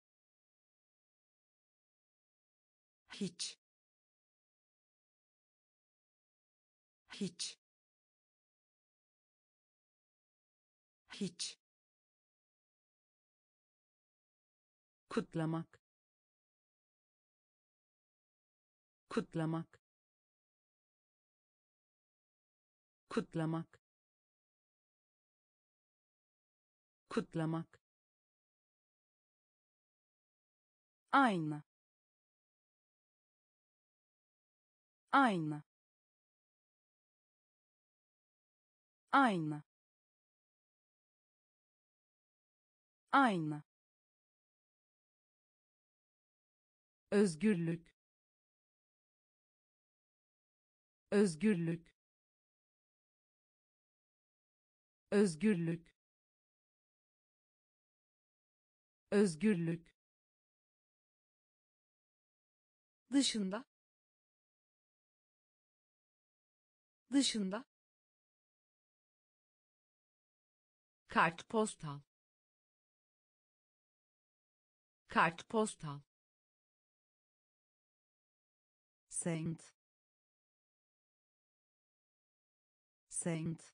hiç hiç hiç kutlamak kutlamak kutlamak kutlamak ayna ayna ayna ayna özgürlük özgürlük özgürlük özgürlük dışında dışında kartpostal kartpostal Saint Saint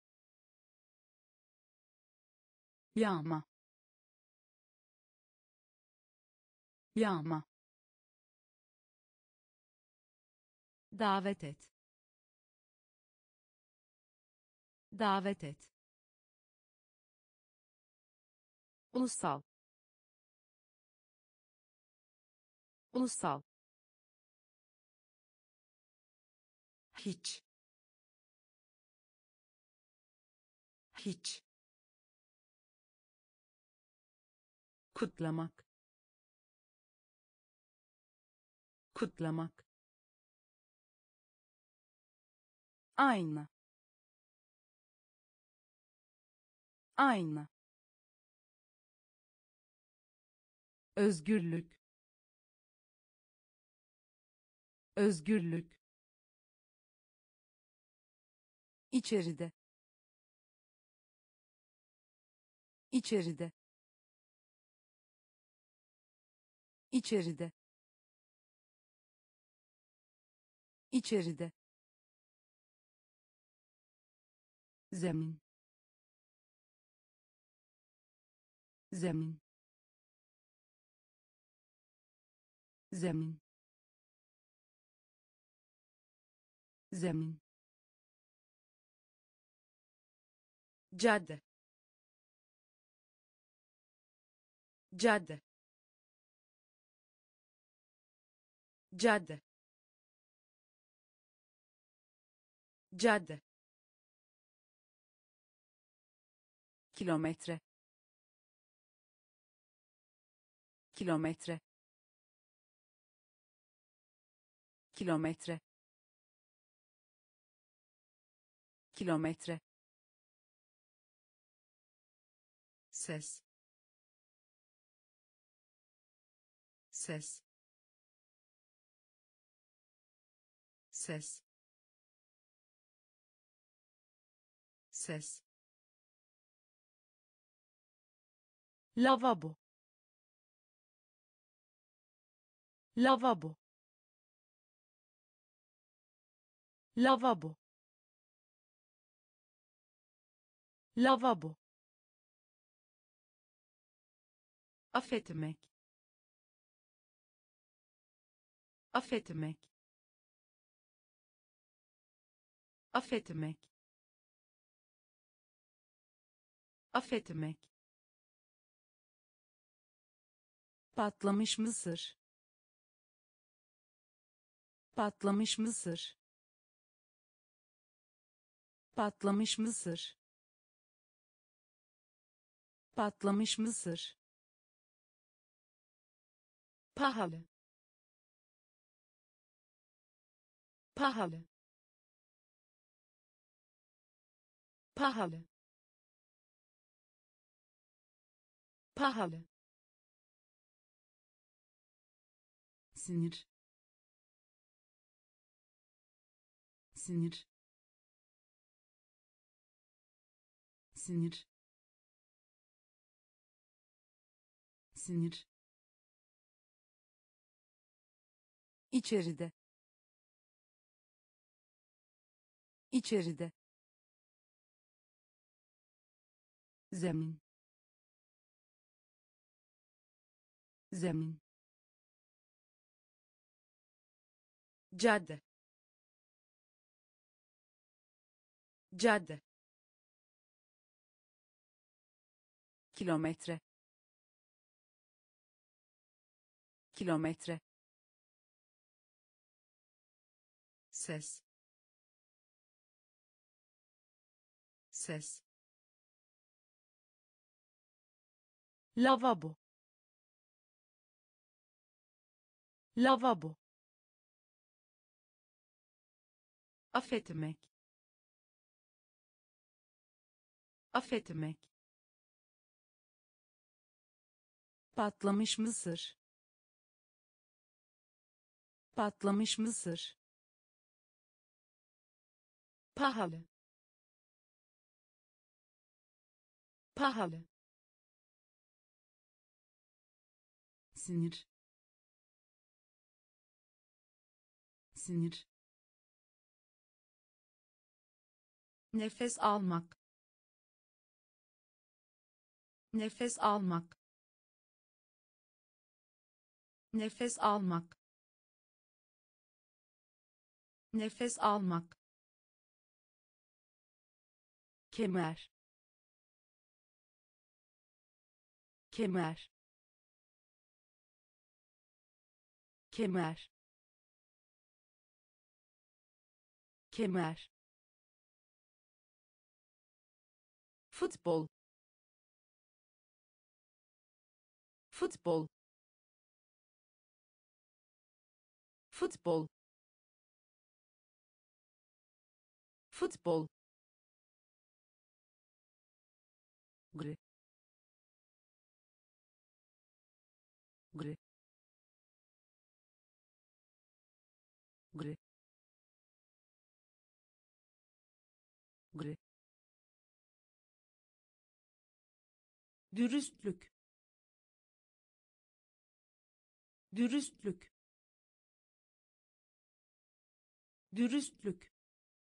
yağma yağma davet et davet et ulusal ulusal hiç hiç kutlamak kutlamak ayna ayna özgürlük özgürlük içeride içeride içeride içeride zemin zemin zemin zemin cadde cadde cadde cadde kilometre kilometre kilometre kilometre, ses, ses, ses, ses, lavabo, lavabo, lavabo, lavabo, affetmek, affetmek, affetmek, affetmek, patlamış mısır, patlamış mısır, patlamış mısır, patlamış mısır, pahalı, pahalı, pahalı, pahalı, sinir, sinir, sinir, sinir, içeride, içeride, zemin, zemin, cadde, cadde, kilometre, kilometre, ses, ses, lavabo, lavabo, affetmek, affetmek, patlamış mısır, patlamış mısır, pahalı, pahalı, sinir, sinir, nefes almak, nefes almak, nefes almak, nefes almak, kemer, kemer, kemer, kemer, futbol, futbol, futbol, futbol, gri, gri, gri, gri, dürüstlük, dürüstlük, dürüstlük,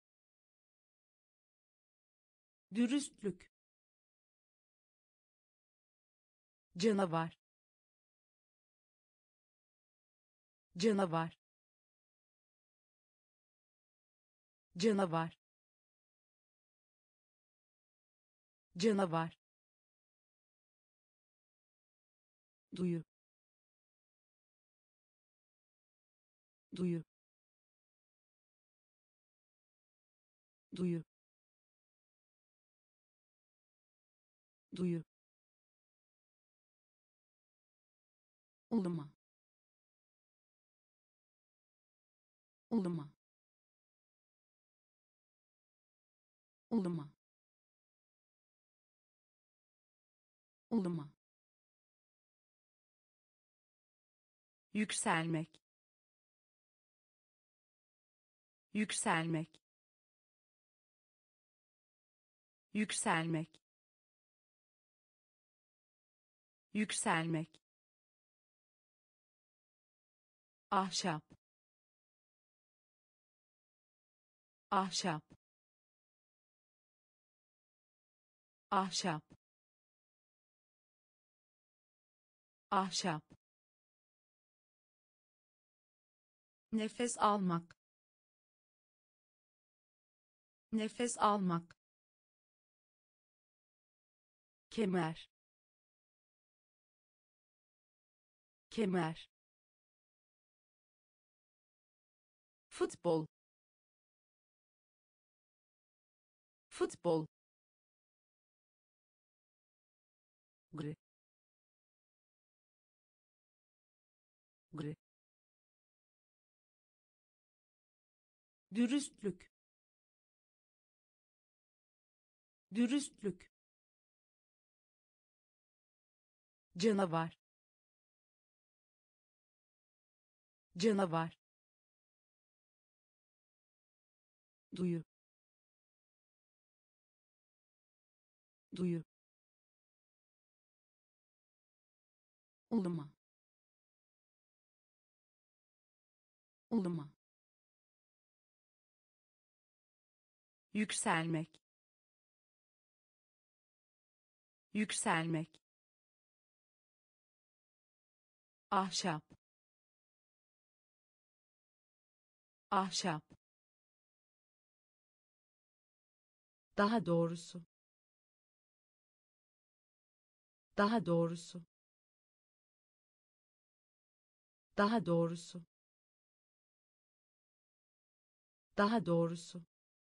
dürüstlük, canavar, canavar, canavar, canavar, duyu, duyu, duyu, duyu, uluma, uluma, ılıma, ılıma, yükselmek, yükselmek, yükselmek, yükselmek, ahşap, ahşap, ahşap, ahşap, nefes almak, nefes almak, kemer, kemer, futbol, futbol, gri, gri, dürüstlük, dürüstlük, canavar, canavar, duyu, duyu, ılıma, ılıma, yükselmek, yükselmek, ahşap, ahşap, daha doğrusu, daha doğrusu, daha doğrusu, daha doğrusu,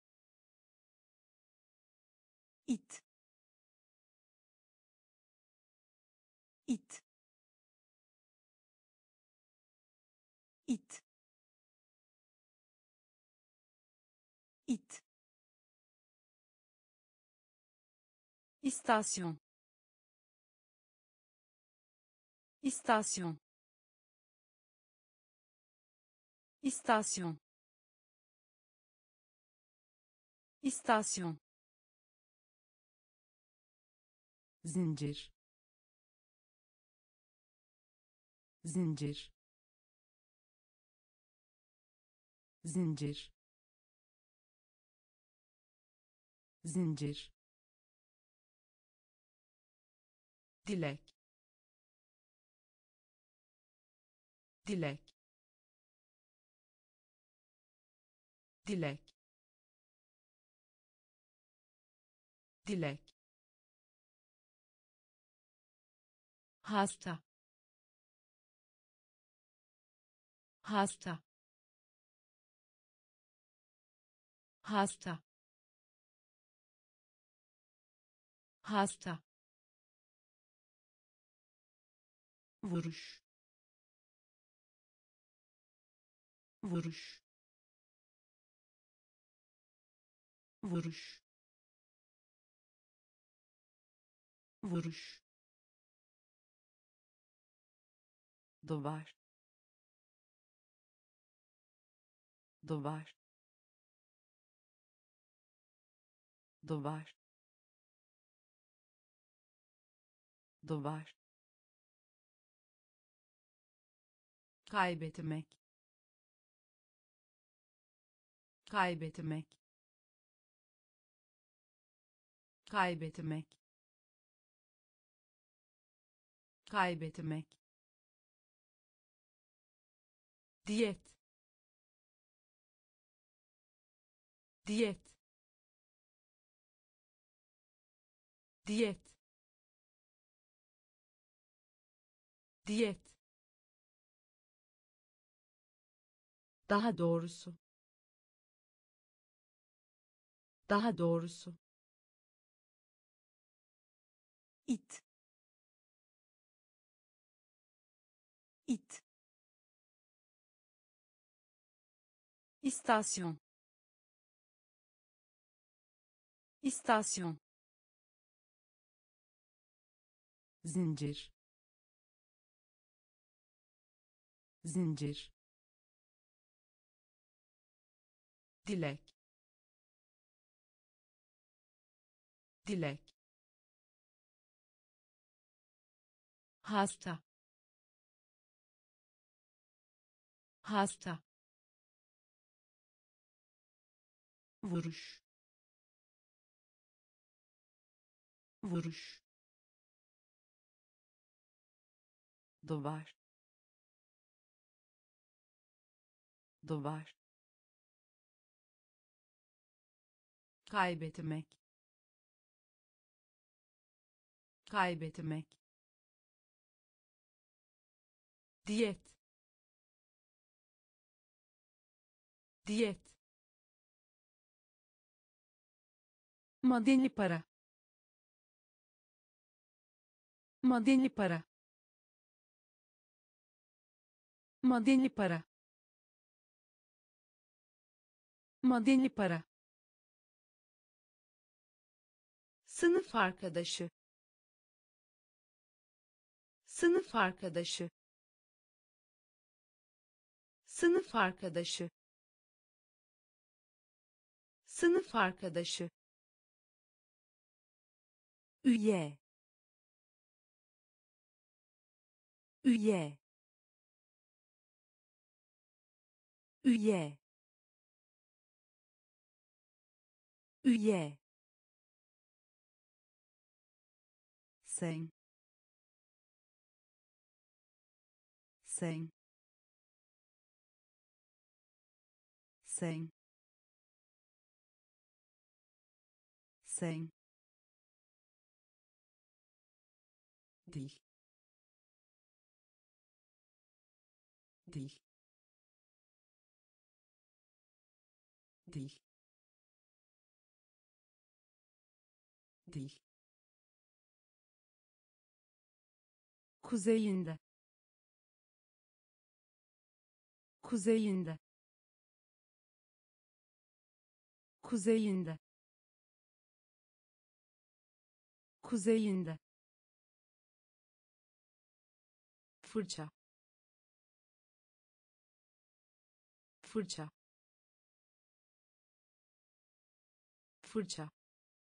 it, it, it, it, istasyon, istasyon, istasyon, istasyon, zincir, zincir, zincir, zincir, dilek, dilek, dilek, dilek, hasta, hasta, hasta, hasta, vuruş, vuruş, vuruş, vuruş, duvar, duvar, duvar, duvar, kaybetmek, kaybetmek, kaybetmek, kaybetmek, diyet, diyet, diyet, diyet, daha doğrusu, daha doğrusu, it, it, istasyon, istasyon, zincir, zincir, dilek, dilek, hasta, hasta, vuruş, vuruş, duvar, duvar, kaybetmek, kaybetmek, diyet, diyet, madeni para, madeni para, madeni para, madeni para, sınıf arkadaşı, sınıf arkadaşı, sınıf arkadaşı, sınıf arkadaşı, üye, üye, üye, üye, sen, sen, sen, sen, dil, dil, dil, dil, kuzeyinde, kuzeyinde, kuzeyinde, kuzeyinde, fırça, fırça, fırça,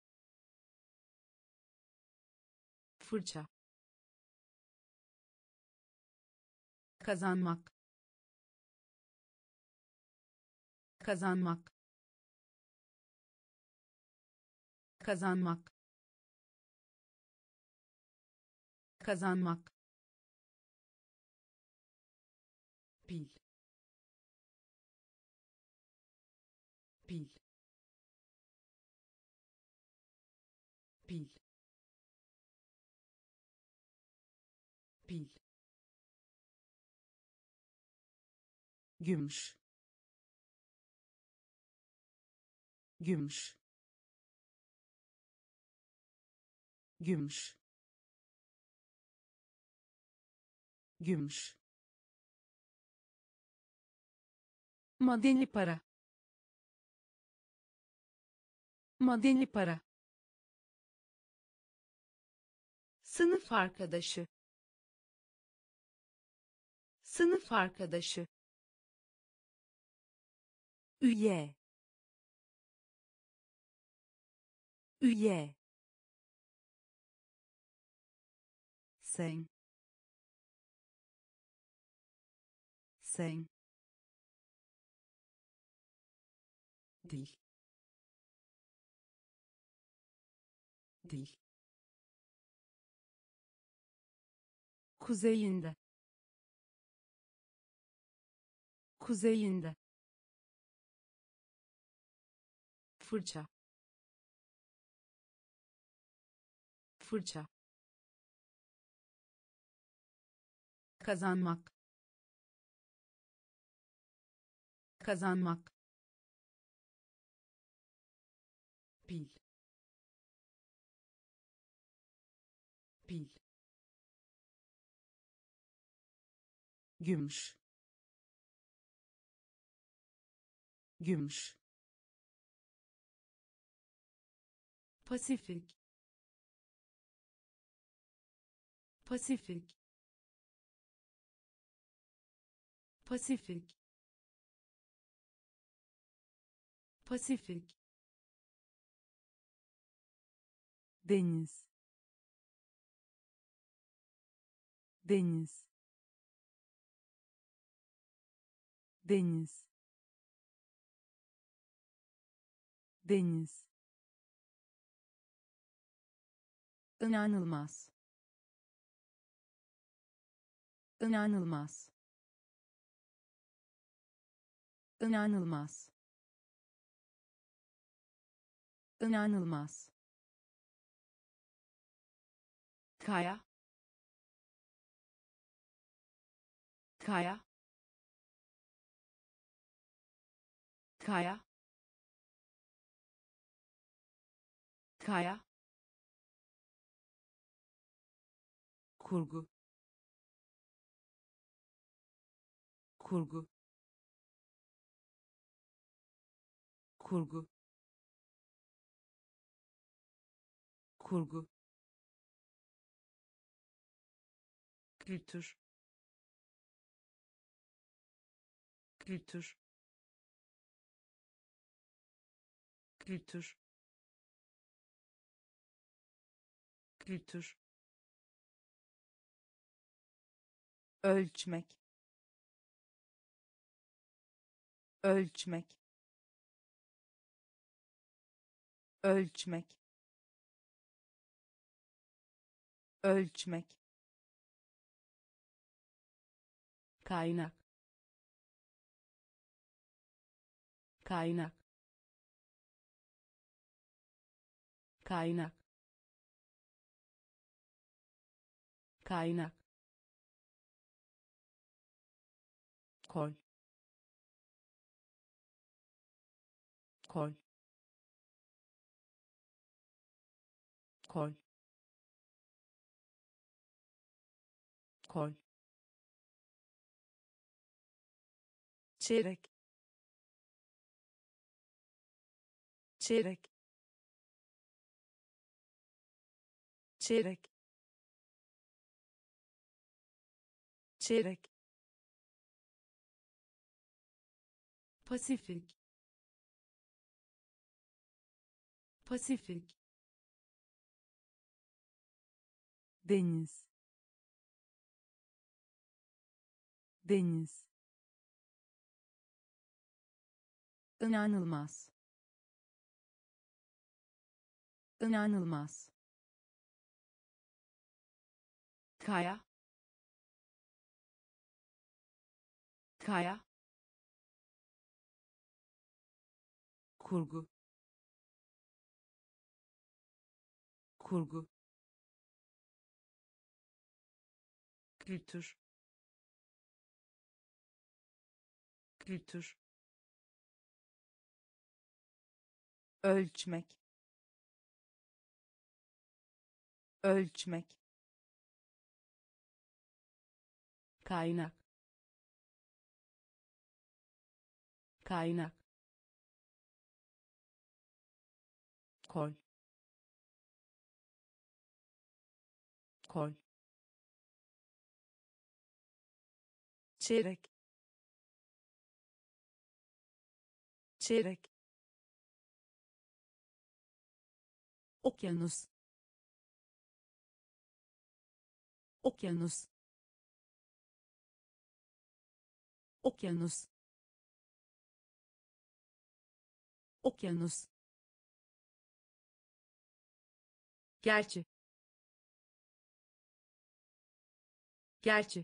fırça, kazanmak, kazanmak, kazanmak, kazanmak, pil, pil, pil, pil, gümüş, gümüş, gümüş, gümüş, madeni para, madeni para, sınıf arkadaşı, sınıf arkadaşı, üye, üye, sen, sen, dil, dil, kuzeyinde, kuzeyinde, fırça, fırça, kazanmak, kazanmak, pil, pil, gümüş, gümüş, Pasifik, Pasifik, Pasifik, Pasifik, deniz, deniz, deniz, deniz, inanılmaz, inanılmaz, inanılmaz, inanılmaz, kaya, kaya, kaya, kaya, kurgu, kurgu, kurgu, kurgu, kültür, kültür, kültür, kültür, ölçmek, ölçmek, ölçmek, ölçmek, kaynak, kaynak, kaynak, kaynak, kol, kol, kol, kol, çeyrek, çeyrek, çeyrek, çeyrek, Pasifik, Pasifik, deniz, deniz, inanılmaz, inanılmaz, kaya, kaya, kurgu, kurgu, kültür, kültür, ölçmek, ölçmek, kaynak, kaynak, kol, kol, çeyrek, çeyrek, okyanus, okyanus, okyanus, okyanus, gerçi, gerçi,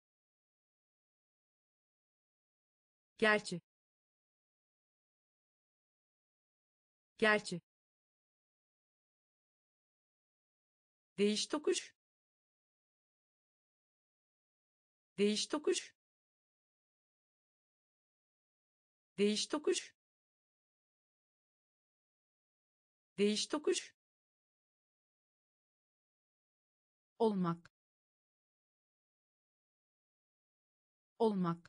gerçi, gerçi, değiş tokuş, değiş tokuş, değiş tokuş, değiş tokuş, olmak, olmak,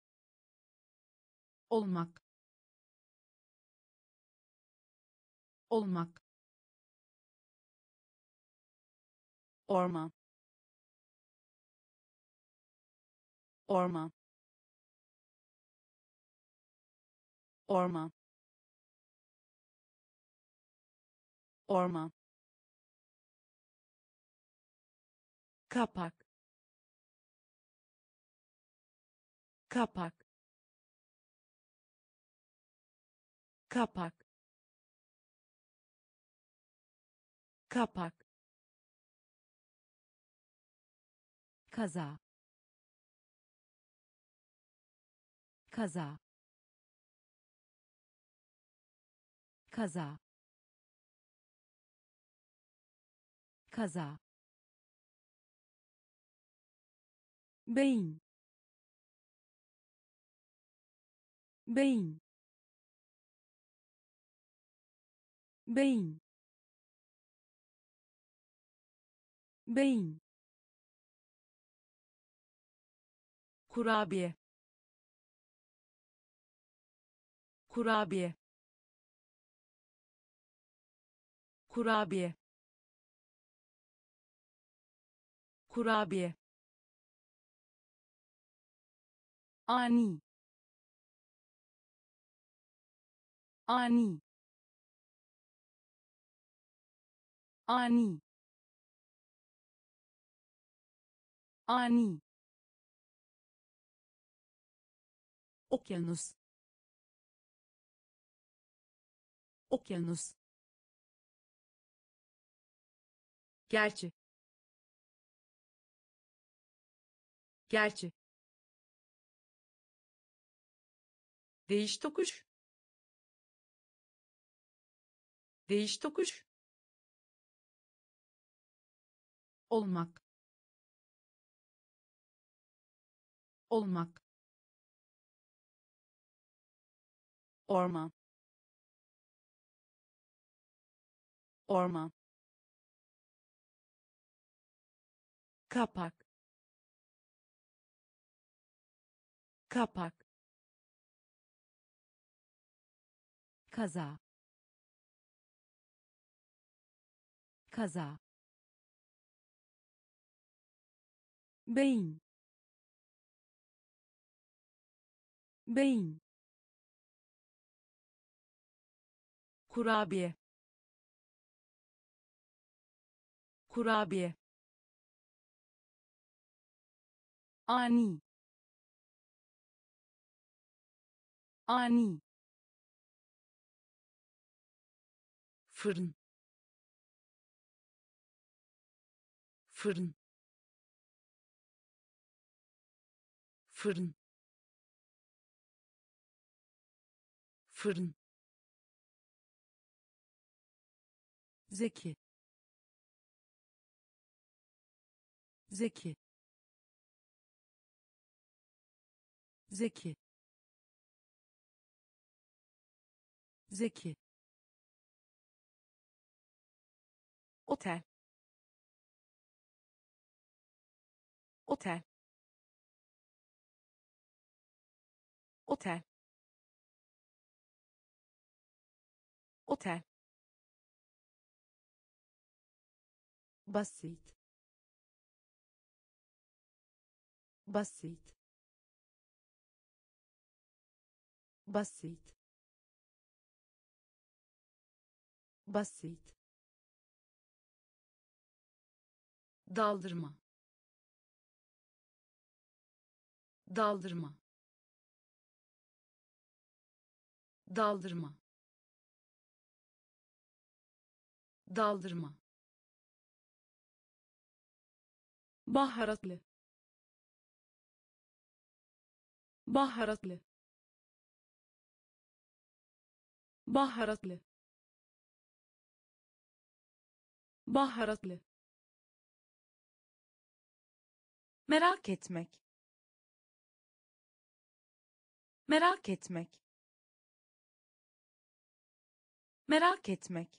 olmak, olmak, orman, orman, orman, orman, kapak, kapak, kapak, kapak, kaza, kaza, kaza, kaza, beyin, beyin, beyin, beyin, kurabiye, kurabiye, kurabiye, kurabiye, ani, ani, ani, ani, okyanus, okyanus, gerçi, gerçi, değiş tokuş, değiş tokuş, olmak, olmak, orman, orman, kapak, kapak, kaza, kaza, beyin, beyin, kurabiye, kurabiye, ani, ani, fırın, fırın, fırın, fırın, zeki, zeki, zeki, zeki, otel, otel, otel, otel, basit, basit, basit, basit, daldırma, daldırma, daldırma, daldırma, baharatlı, baharatlı, baharatlı, baharatlı, merak etmek, merak etmek, merak etmek,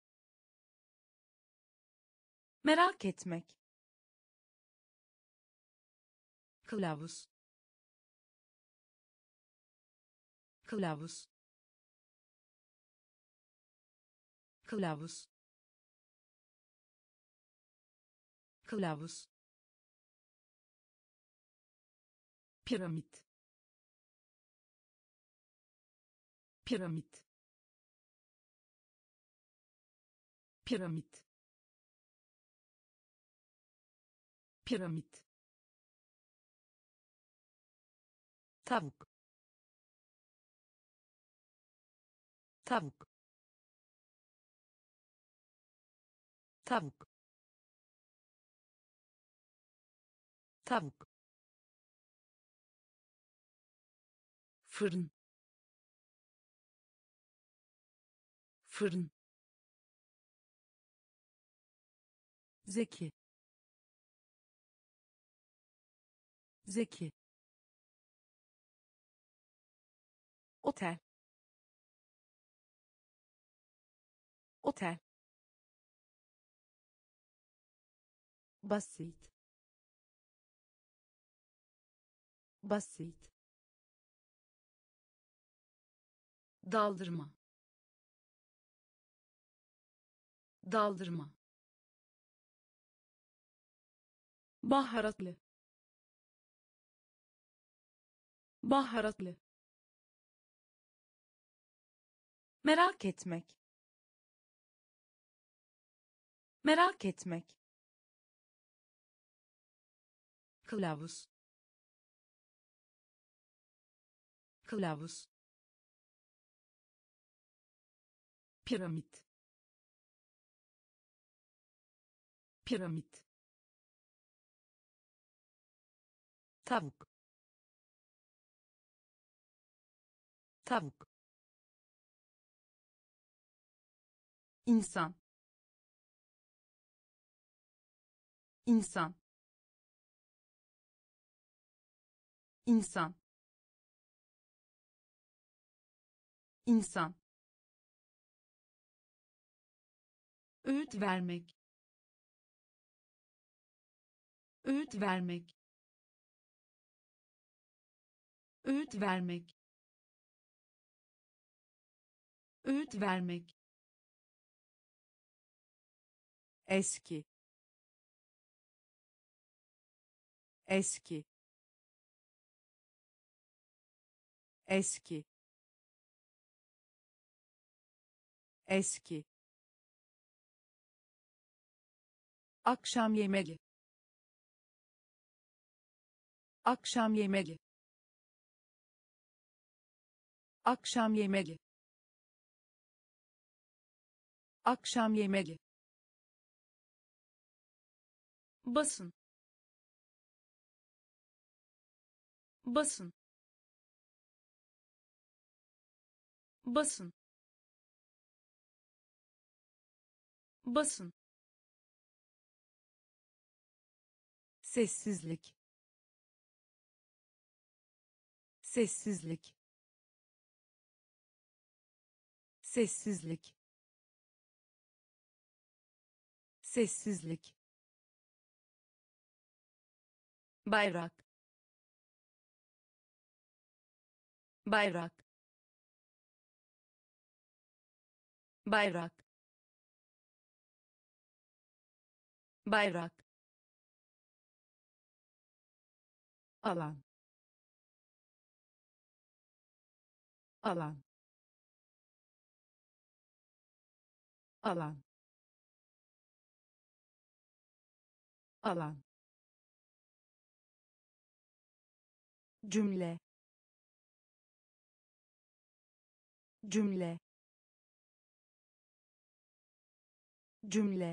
merak etmek, kılavuz, kılavuz, kılavuz, kılavuz, piramit, piramit, piramit, piramit, tavuk, tavuk, tavuk, tavuk, fırın, fırın, zeki, zeki, otel, otel, basit, basit, daldırma, daldırma, baharatlı, baharatlı, merak etmek, merak etmek, kılavuz, kılavuz, piramit, piramit, tavuk, tavuk, insan, insan, insan, insan, öğüt vermek, öğüt vermek, öğüt vermek, öğüt vermek, eski, eski, eski, eski, akşam yemeği, akşam yemeği, akşam yemeği, akşam yemeği, basın, basın, basın, basın, sessizlik, sessizlik, sessizlik, sessizlik, bayrak, bayrak, bayrak, bayrak, alan, alan, alan, alan, cümle, cümle, cümle,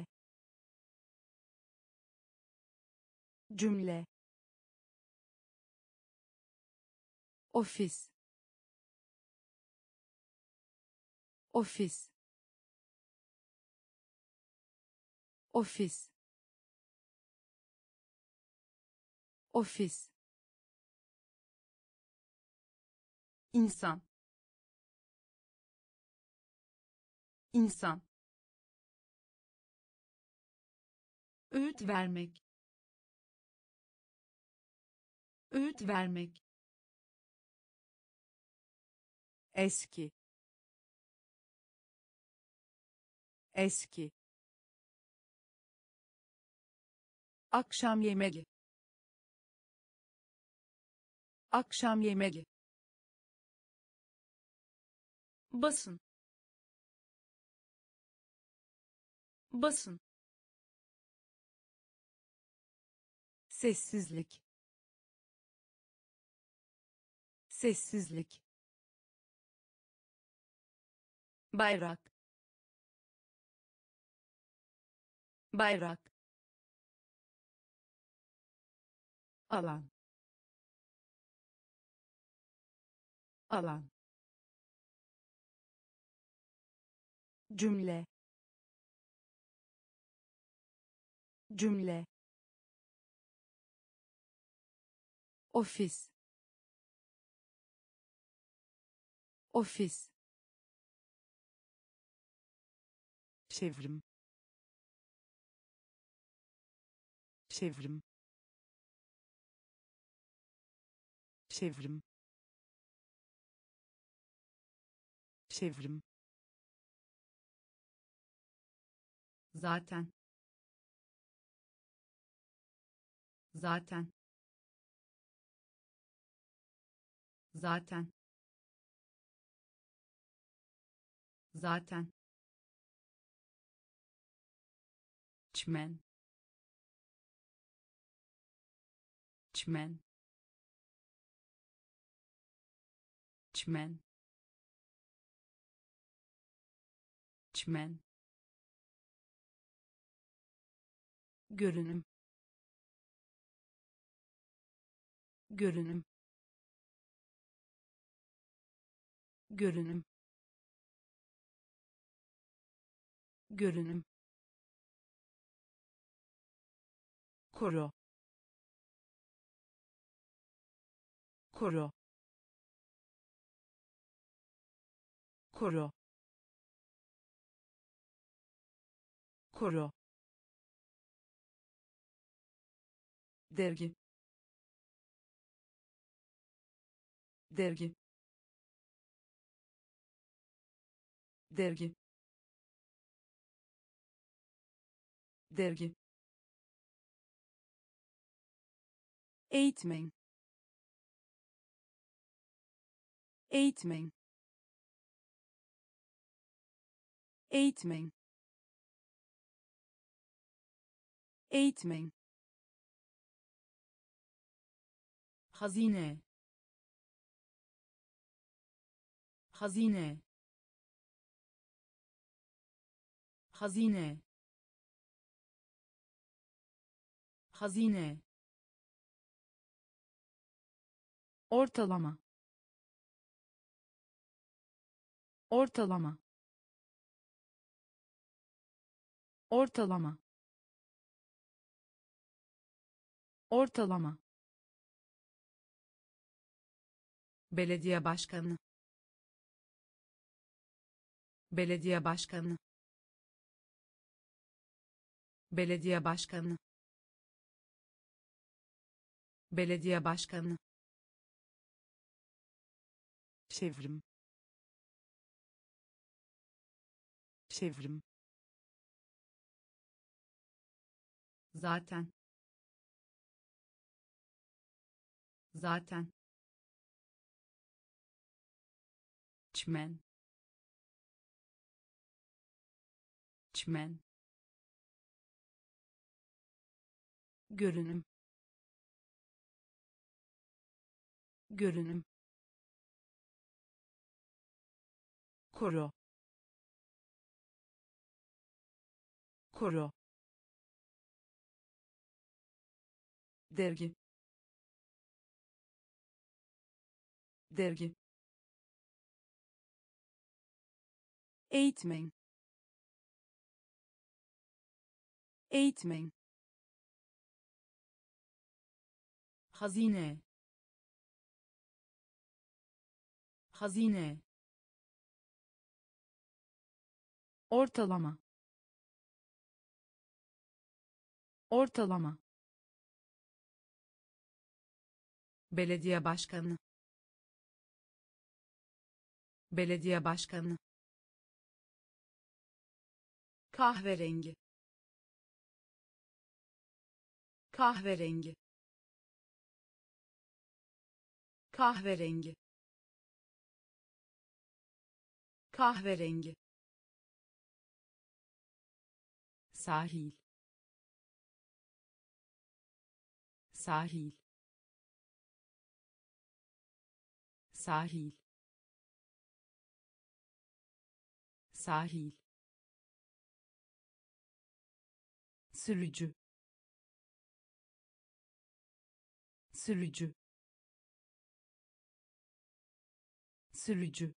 cümle, ofis, ofis, ofis, ofis, insan, insan, öğüt vermek, öğüt vermek, eski, eski, akşam yemeği, akşam yemeği, basın, basın, sessizlik, sessizlik, bayrak, bayrak, alan, alan, cümle, cümle, ofis, ofis, çevrim, çevrim, çevrim, çevrim, zaten, zaten, zaten, zaten, çimen, çimen, çimen, çimen, görünüm, görünüm, görünüm, görünüm, koro, koro, koro, koro, dergi, dergi, dergi, dergi, eğitmen, eğitmen, eğitmen, eğitmen, hazine, hazine, hazine, hazine, ortalama, ortalama, ortalama, ortalama, belediye başkanı, belediye başkanı, belediye başkanı, belediye başkanı, çevrim, çevrim, zaten, zaten, çimen, çimen, görünüm, görünüm, koro, koro, dergi, dergi, eğitmen, eğitmen, hazine, hazine, ortalama, ortalama, belediye başkanı, belediye başkanı, kahverengi, kahverengi, kahverengi, kahverengi, sahil, sahil, sahil, sahil, sürücü, sürücü, sürücü,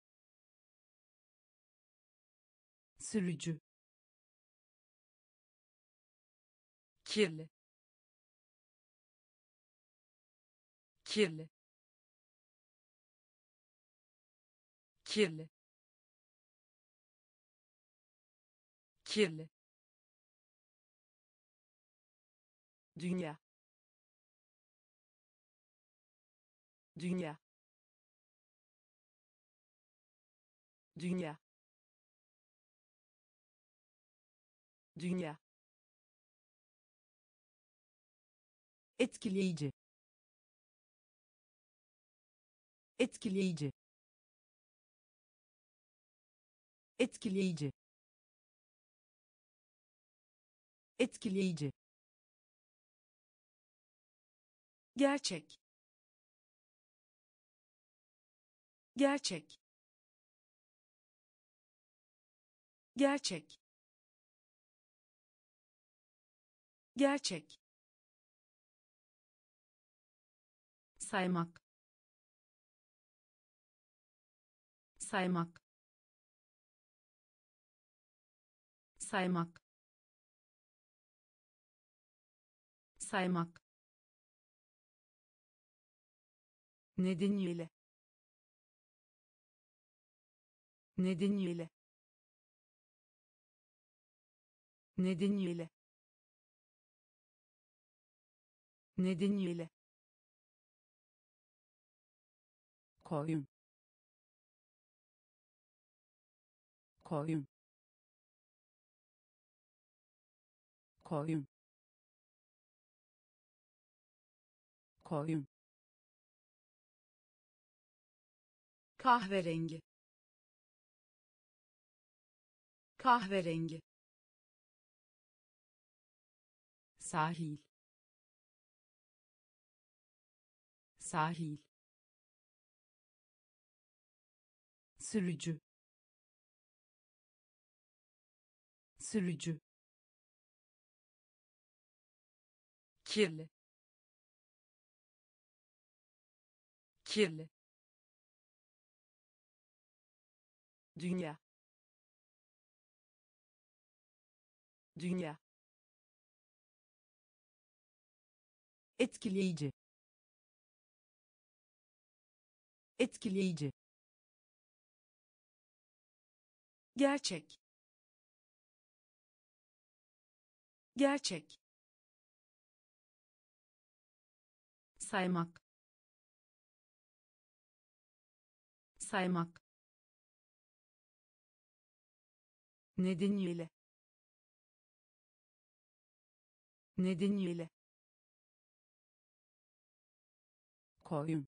sürücü, kirli, kirli, kirli, kirli, dünya, dünya, dünya, dünya, etkileyici, etkileyici, etkileyici, etkileyici, gerçek, gerçek, gerçek, gerçek, saymak, saymak, saymak, saymak, nedeniyle, nedeniyle, nedeniyle, nedeniyle, koyun, koyun, koyun, koyun, kahverengi, kahverengi, sahil, sahil, sürücü, sürücü, kirli, kirli, dünya, dünya, etkileyici, etkileyici, gerçek, gerçek, saymak, saymak, nedeniyle, nedeniyle, koyun,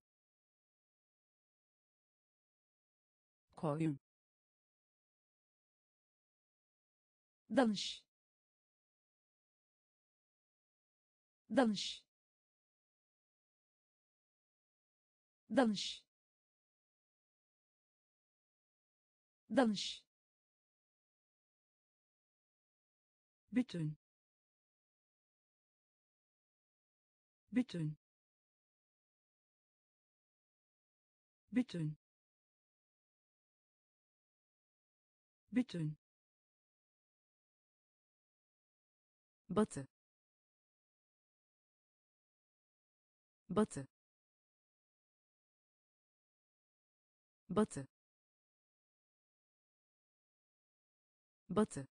koyun, danış, danış, danış, danış, bütün, bütün, bütün, bütün, batı, batı, batı, batı,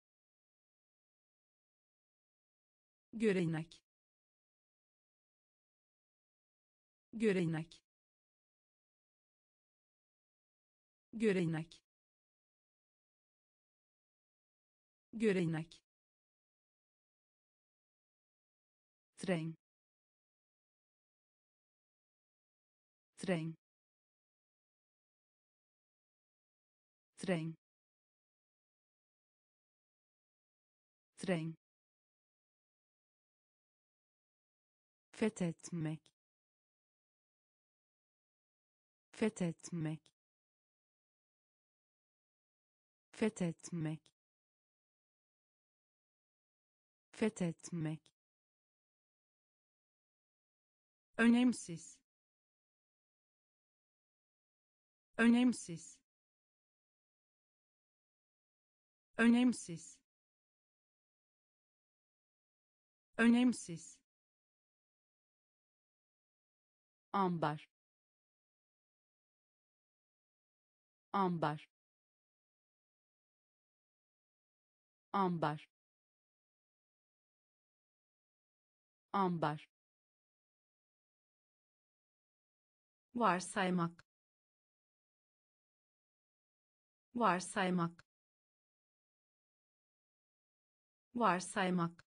görenek, görenek, görenek, görenek, tren, tren, tren, tren, fethetmek, fethetmek, fethetmek, fethetmek, önemsiz, önemsiz, önemsiz, önemsiz, ambar, ambar, ambar, ambar, varsaymak, varsaymak, varsaymak,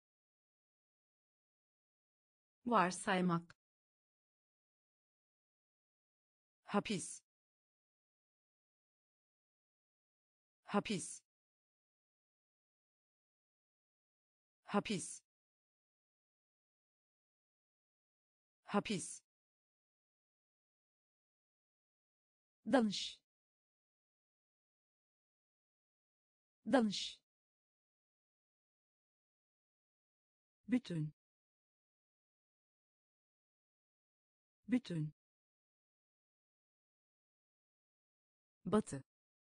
varsaymak, hapis, hapis, hapis, hapis, danış, danış, bütün, bütün, Batı.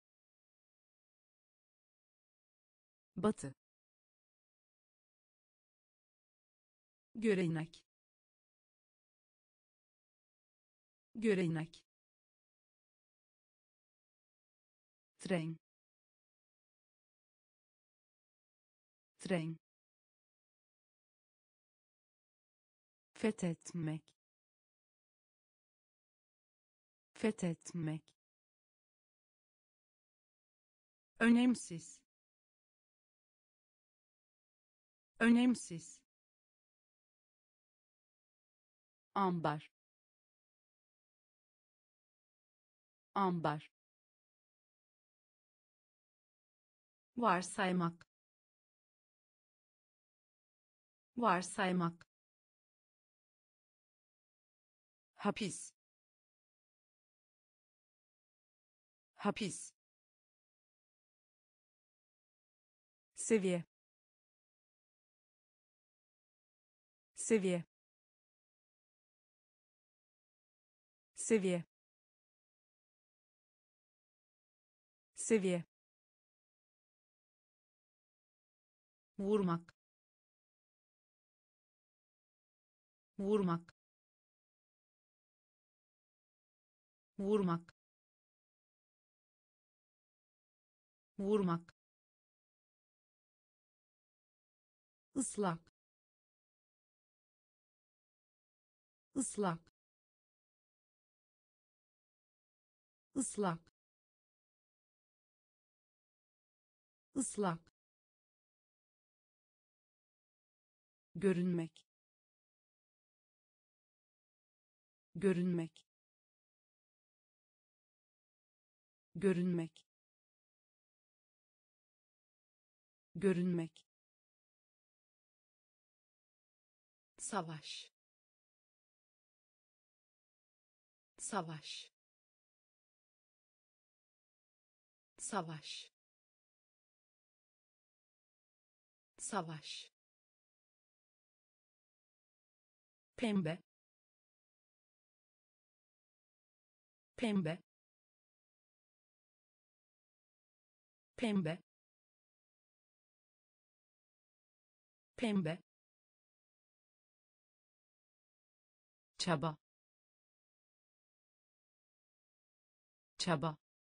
Batı. görenek, görenek, tren, tren, Fethetmek. Fethetmek. önemsiz, önemsiz, Ambar. Ambar. varsaymak, varsaymak, Hapis. Hapis. Seviye. Seviye. Seviye. Seviye. vurmak, vurmak, vurmak, vurmak, ıslak, ıslak, ıslak, ıslak, Görünmek. Görünmek. Görünmek. Görünmek. savaş, savaş, savaş, savaş, pembe, pembe, pembe, pembe, Çaba. Çaba.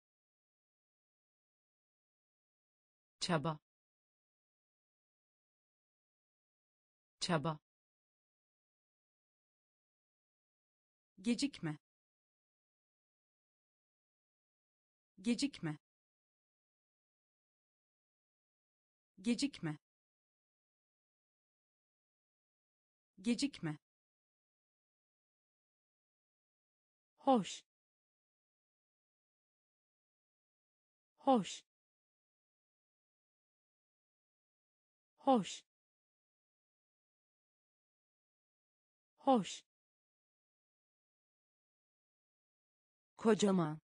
Çaba. Çaba. gecikme, gecikme, gecikme, gecikme, hoş, hoş, hoş, hoş, kocaman,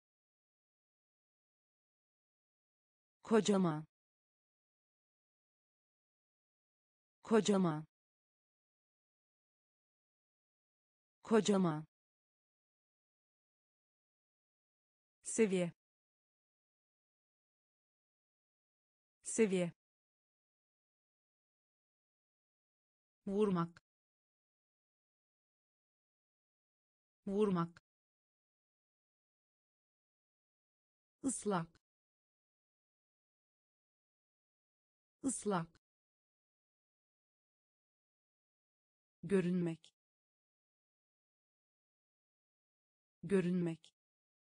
kocaman, kocaman, kocaman, seviye, seviye, vurmak, vurmak, ıslak, ıslak, görünmek, görünmek,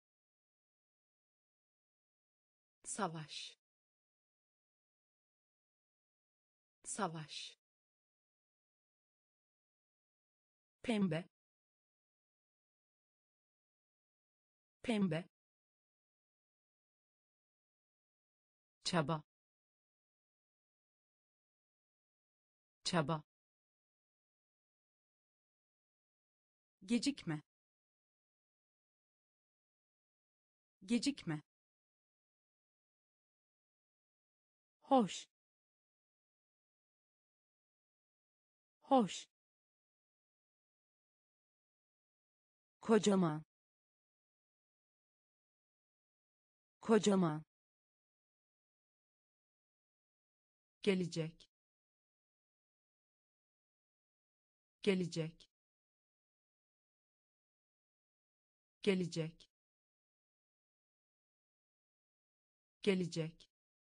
savaş, savaş, pembe, pembe, çaba, çaba, gecikme, gecikme, hoş, hoş, kocaman, kocaman, gelecek, gelecek, gelecek, gelecek,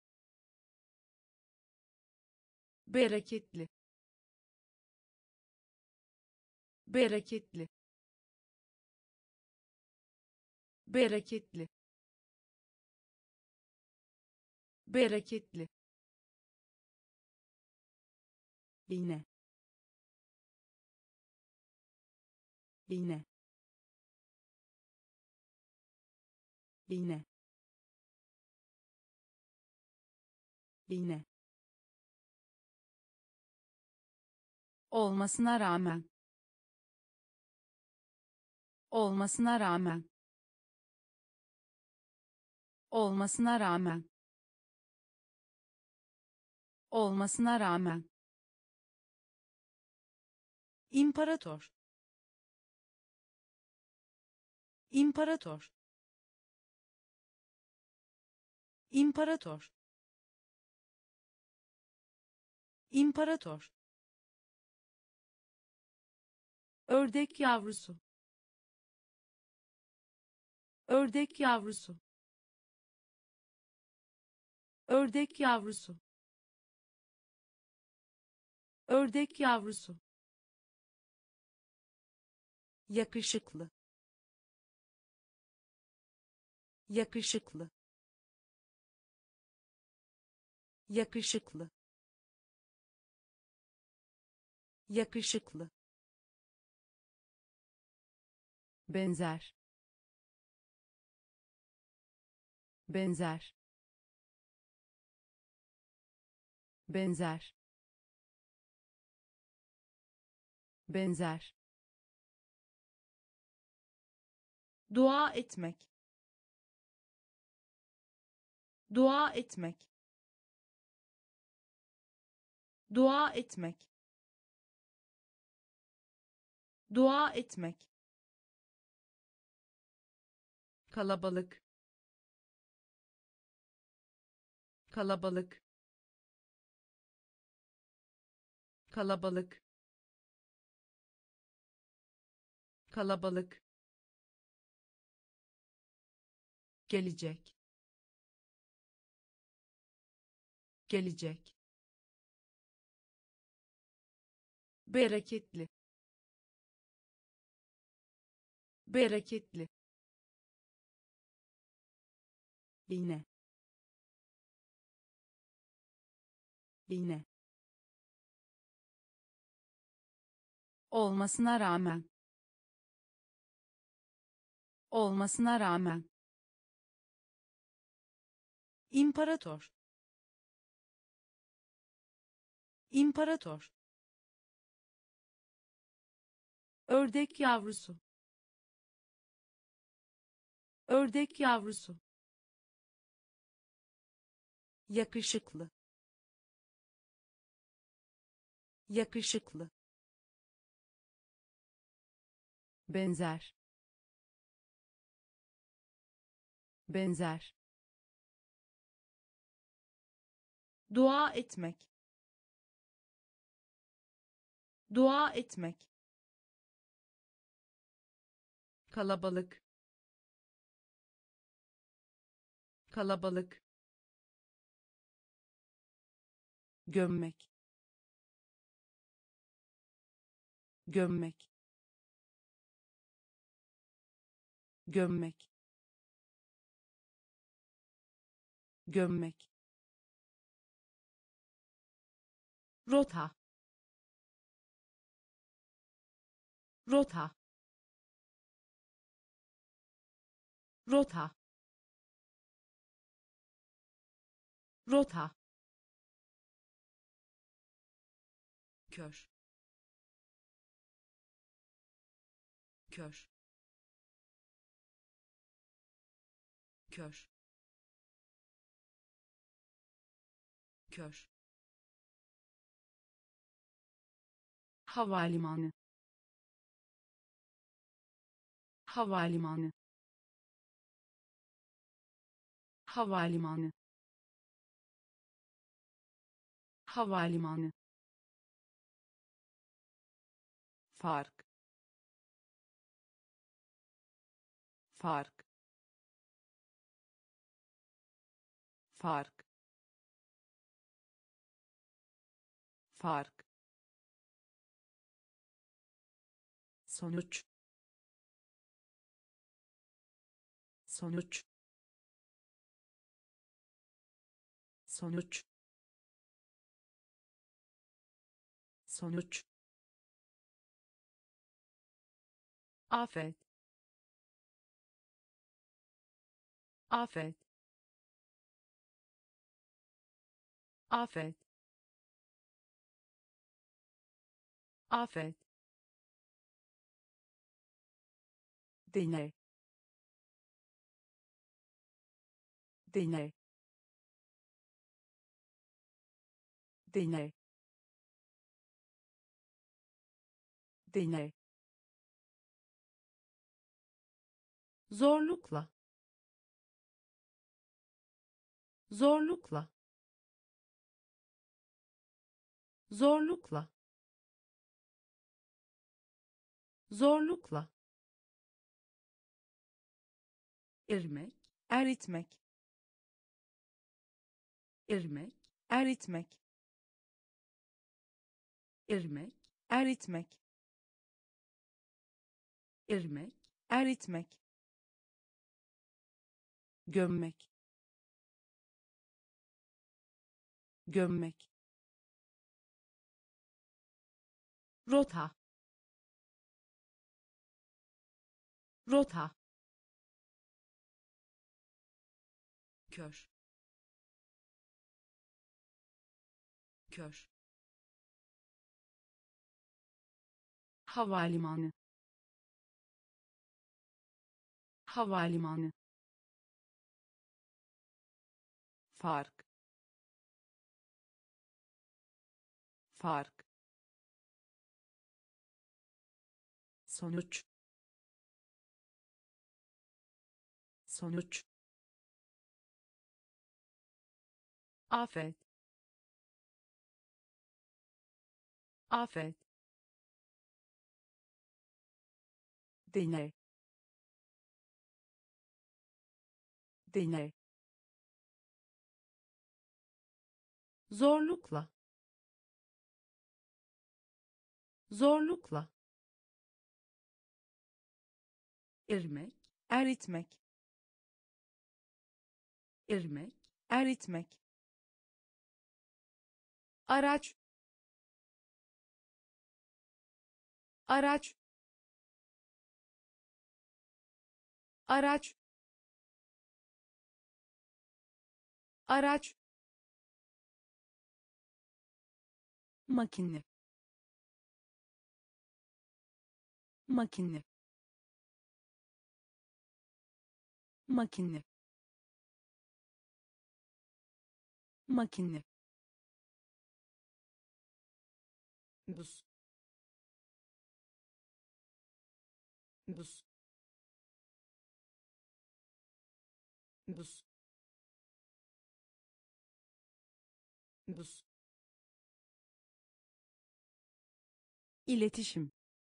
bereketli, bereketli, bereketli, bereketli, iğne, iğne, iğne, iğne, olmasına rağmen, olmasına rağmen, olmasına rağmen, olmasına rağmen, imparator, imparator, imparator, imparator, ördek yavrusu, ördek yavrusu, ördek yavrusu, ördek yavrusu, yakışıklı, yakışıklı, yakışıklı, yakışıklı, benzer, benzer, benzer, benzer, dua etmek, dua etmek, dua etmek, dua etmek, kalabalık, kalabalık, kalabalık, kalabalık, gelecek, gelecek, bereketli, bereketli, iğne, iğne, olmasına rağmen, olmasına rağmen, imparator, imparator, ördek yavrusu, ördek yavrusu, yakışıklı, yakışıklı, benzer, benzer, dua etmek, dua etmek, kalabalık, kalabalık, gömmek, gömmek, gömmek, gömmek, rota, rota, rota, rota, kör, kör, kör, kör, havalimanı, havalimanı, havalimanı, havalimanı, fark, fark, fark, fark, sonuç, sonuç, sonuç, sonuç, afet, afet, afet, afet, deney, deney, deney, deney, zorlukla, zorlukla, zorlukla, zorlukla, irmek, eritmek, irmek, eritmek, irmek, eritmek, irmek, eritmek, gömmek, gömmek, rota, rota, kör, kör, havalimanı, havalimanı, fark, fark, sonuç, sonuç, afet, afet, deney, deney, zorlukla, zorlukla, irmek, eritmek, irmek, eritmek, araç araç araç araç makine makine makine makine buz buz buz buz iletişim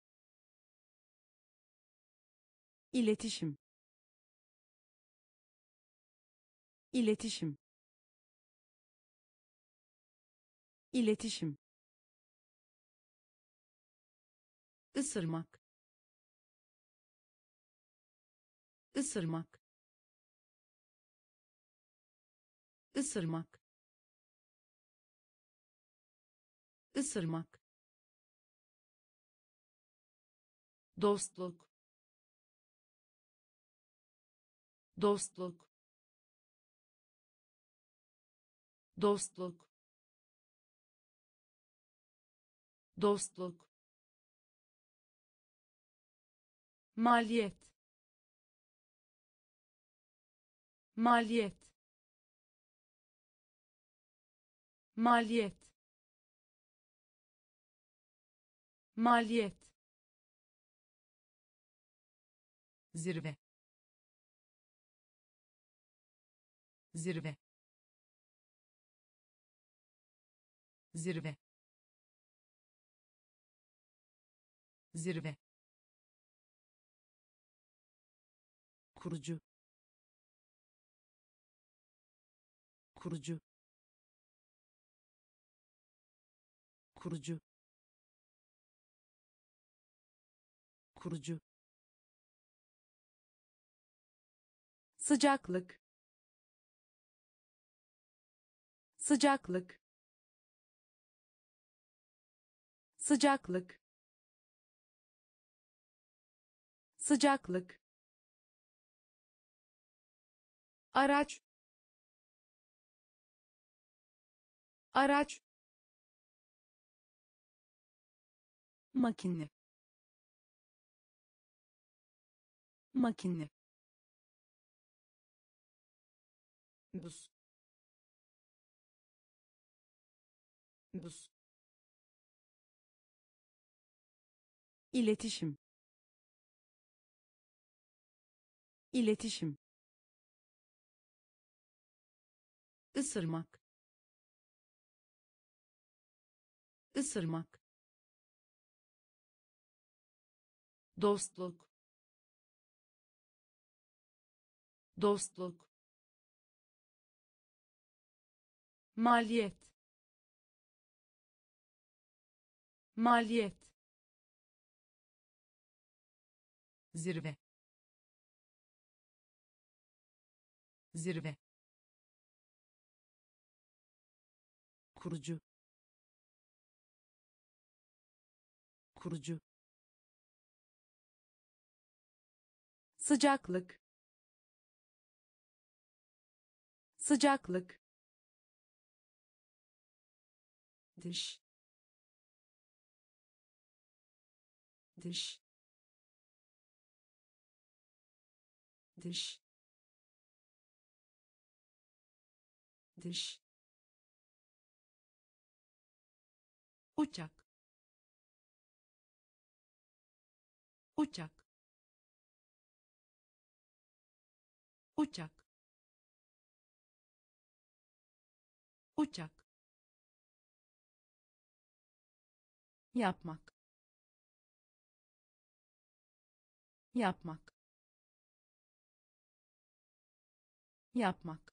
iletişim iletişim iletişim ısırmak ısırmak ısırmak ısırmak dostluk dostluk dostluk dostluk maliyet maliyet maliyet maliyet zirve zirve zirve zirve kurucu kurucu kurucu kurucu sıcaklık sıcaklık sıcaklık sıcaklık araç araç makine makine buz buz iletişim iletişim ısırmak ısırmak dostluk dostluk maliyet maliyet zirve zirve kurucu kurucu sıcaklık sıcaklık dış dış dış dış uçak uçak uçak uçak yapmak yapmak yapmak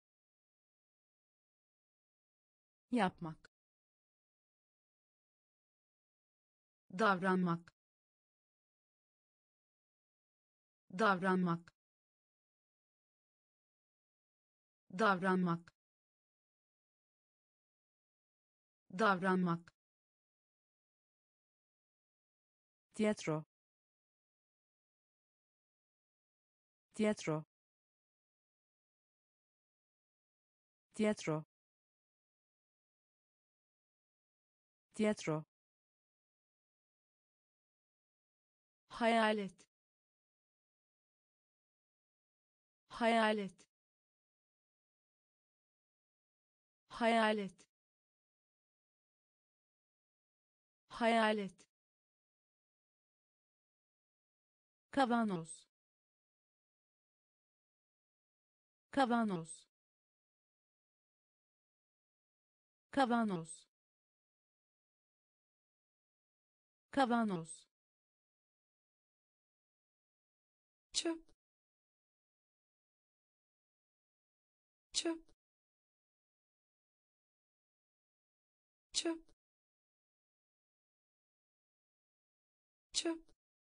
yapmak davranmak davranmak davranmak davranmak, tiyatro, tiyatro, tiyatro, tiyatro, hayalet, hayalet, hayalet, hayalet, kavanoz, kavanoz, kavanoz, kavanoz, çöp, çöp, çöp, çöp,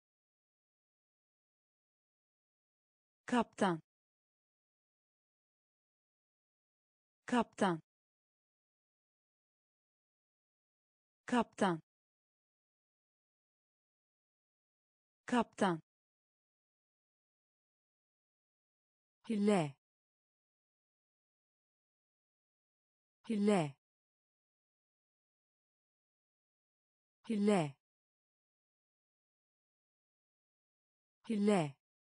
kaptan, kaptan, kaptan, kaptan, hile, hile, hile, hile,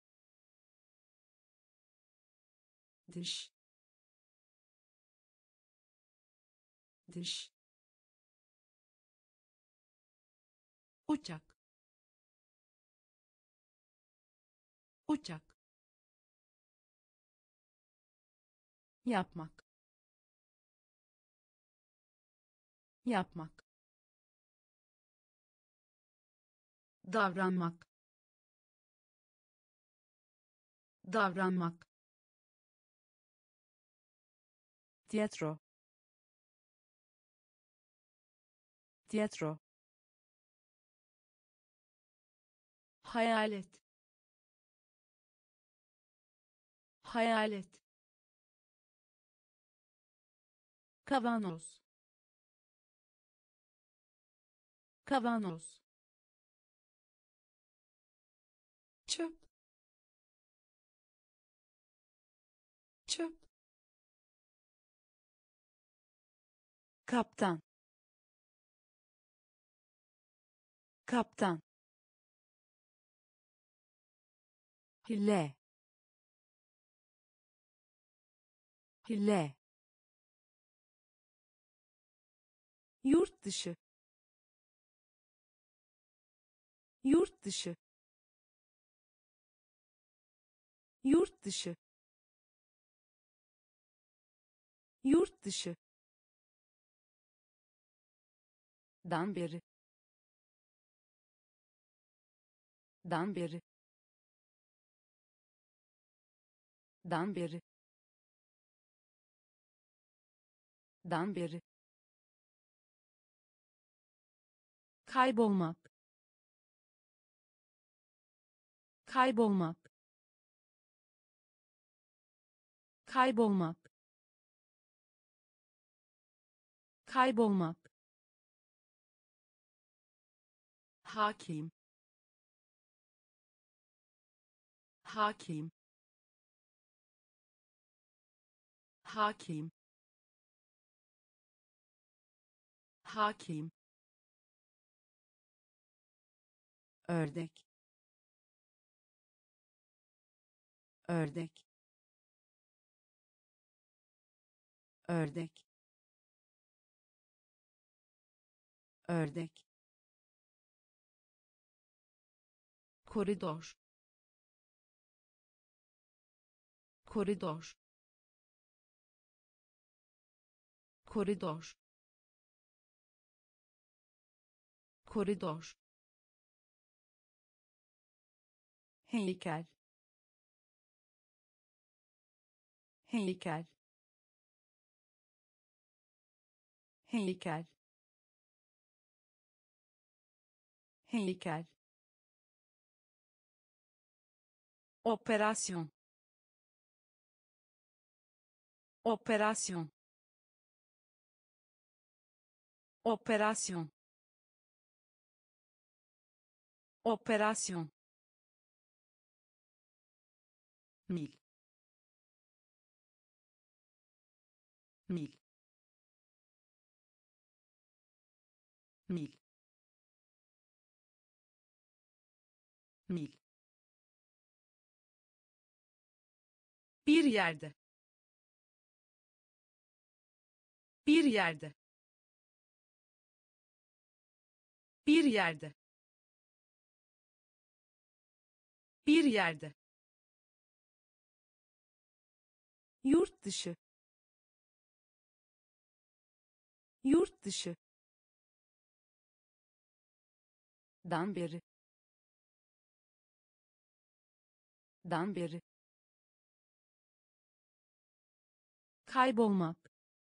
dış, dış, uçak, uçak, yapmak, yapmak, davranmak, davranmak, tiyatro, tiyatro, hayalet, hayalet, kavanoz, kavanoz, çöp, çöp, kaptan, kaptan, hile, hile, yurt dışı, yurt dışı, yurt dışı, yurt dışı, dan beri, dan beri, dan beri, dan beri, kaybolmak, kaybolmak, kaybolmak, kaybolmak, hakim, hakim, hakim, hakim, ördek, ördek, ördek, ördek, koridor, koridor, koridor, koridor, heykel, heykel, heykel, heykel, operasyon, operasyon, operasyon operasyon mil mil mil mil bir yerde bir yerde bir yerde bir yerde yurt dışı yurt dışı dan beri dan beri kaybolmak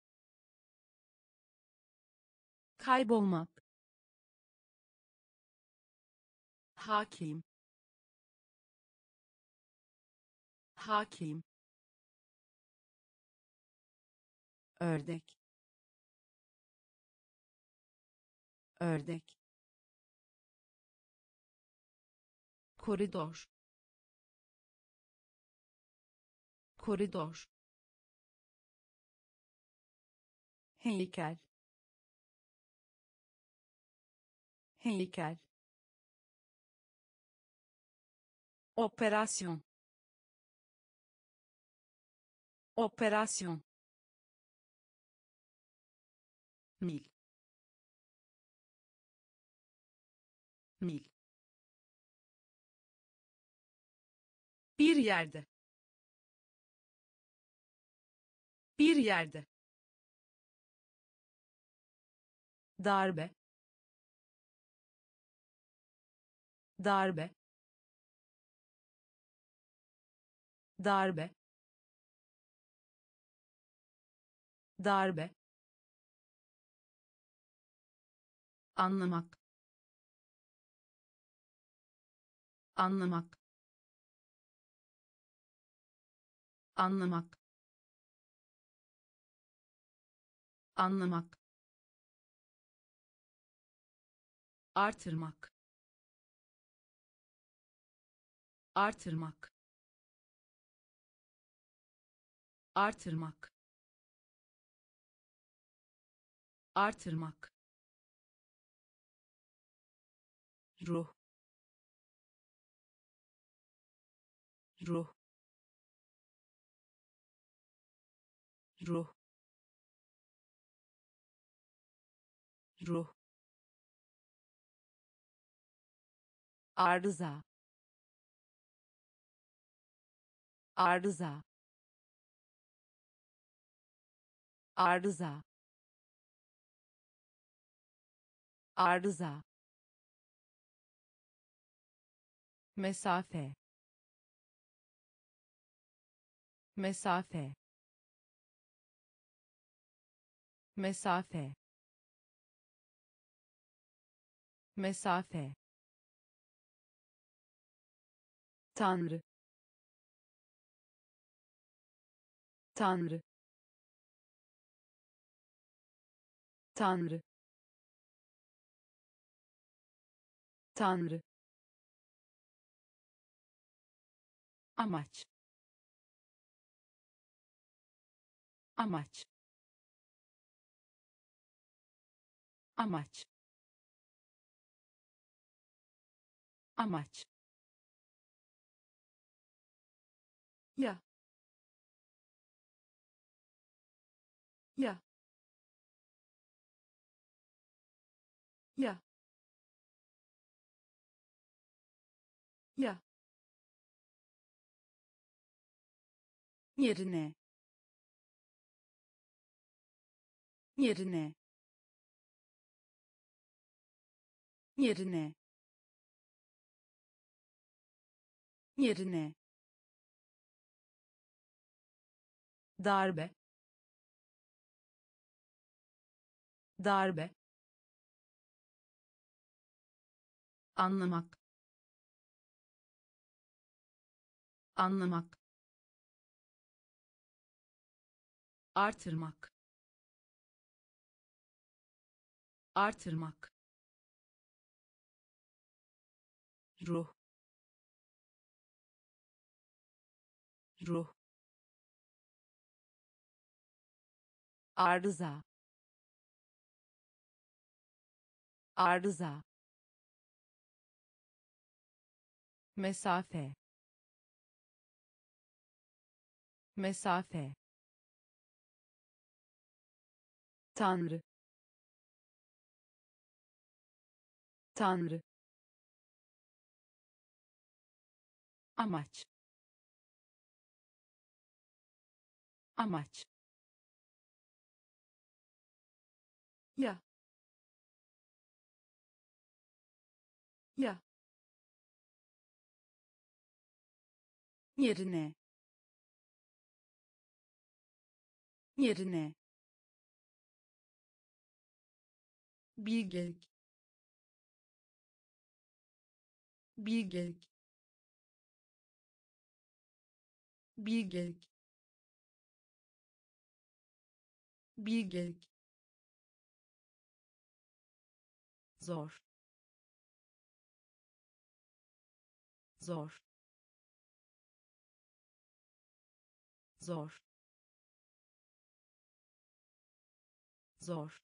kaybolmak hakim hakim ördek ördek koridor koridor heykel heykel operasyon operasyon mil mil bir yerde bir yerde darbe darbe darbe darbe anlamak anlamak anlamak anlamak artırmak artırmak artırmak artırmak ruh ruh ruh ruh arıza arıza arıza arıza mesafe mesafe mesafe mesafe Tanrı Tanrı Tanrı Tanrı amaç amaç amaç amaç ya ya ya ya yerine yerine yerine yerine darbe darbe anlamak anlamak artırmak artırmak, ruh, ruh, arıza, arıza, mesafe, mesafe, Tanrı, Tanrı, amaç, amaç, ya, ya, yerine, yerine, bilgelik, bilgelik, bilgelik, bilgelik, zor, zor, zor, zor,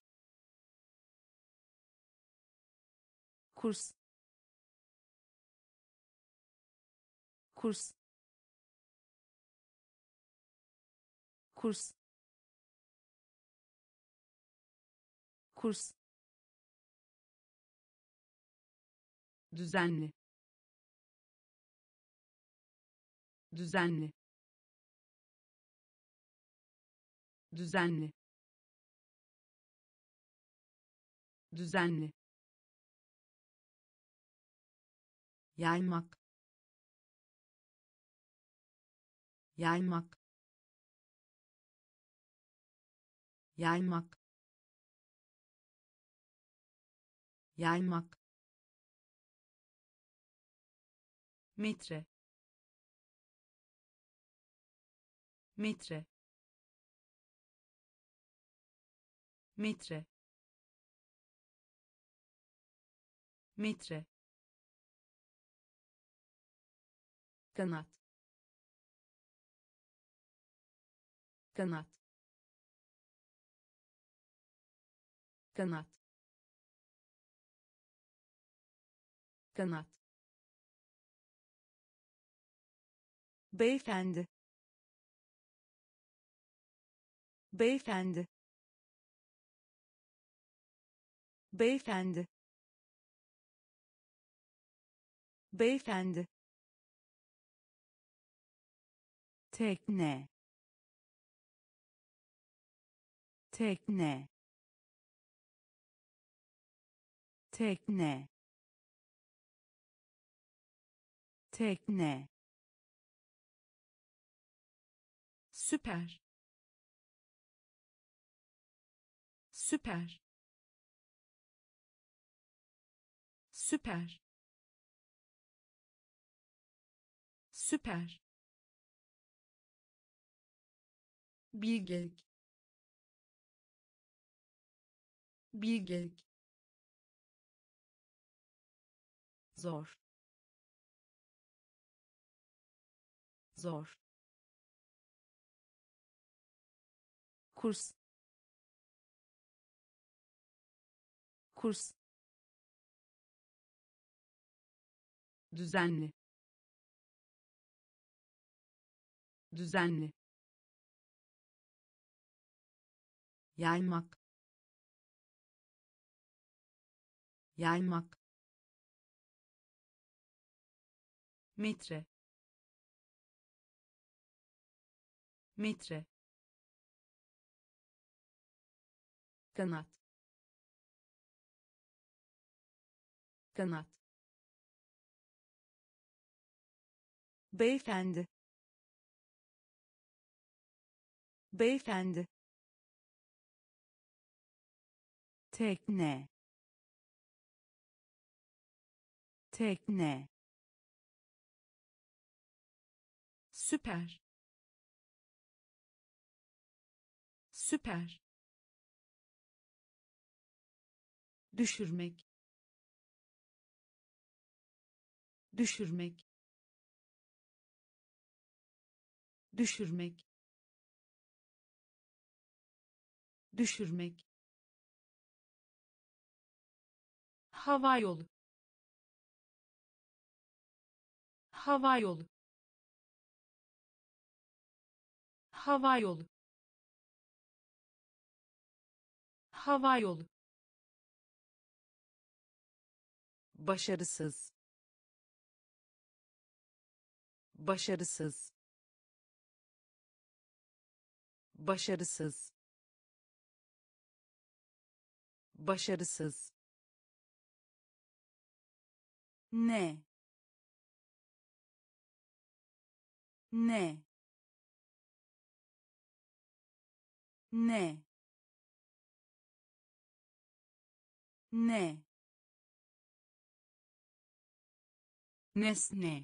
kurs, kurs, kurs, kurs, düzenli, düzenli, düzenli, düzenli, yaymak, yaymak, yaymak, yaymak, metre, metre, metre, metre, kanat, kanat, kanat, kanat, beyefendi, beyefendi, beyefendi, beyefendi, tekne, tekne, tekne, tekne, süper, süper, süper, süper, bilgelik, bilgelik, zor, zor, kurs, kurs, düzenli, düzenli, yaymak, yaymak, metre, metre, kanat, kanat, beyefendi, beyefendi, tekne, tekne, süper, süper, düşürmek, düşürmek, düşürmek, düşürmek, hava yolu, hava yolu, hava yolu, hava yolu, başarısız, başarısız, başarısız, başarısız, ne, ne, ne, ne, nesne,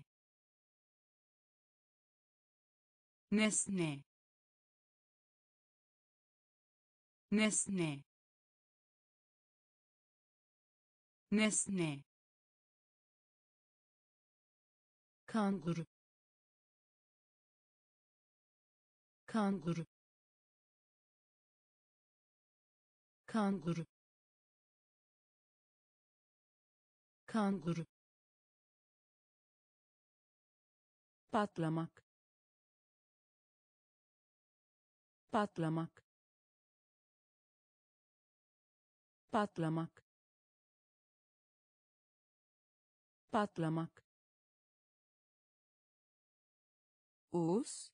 nesne, nesne, nesne, kanguru, kanguru, kanguru, kanguru, patlamak, patlamak, patlamak, patlamak, us,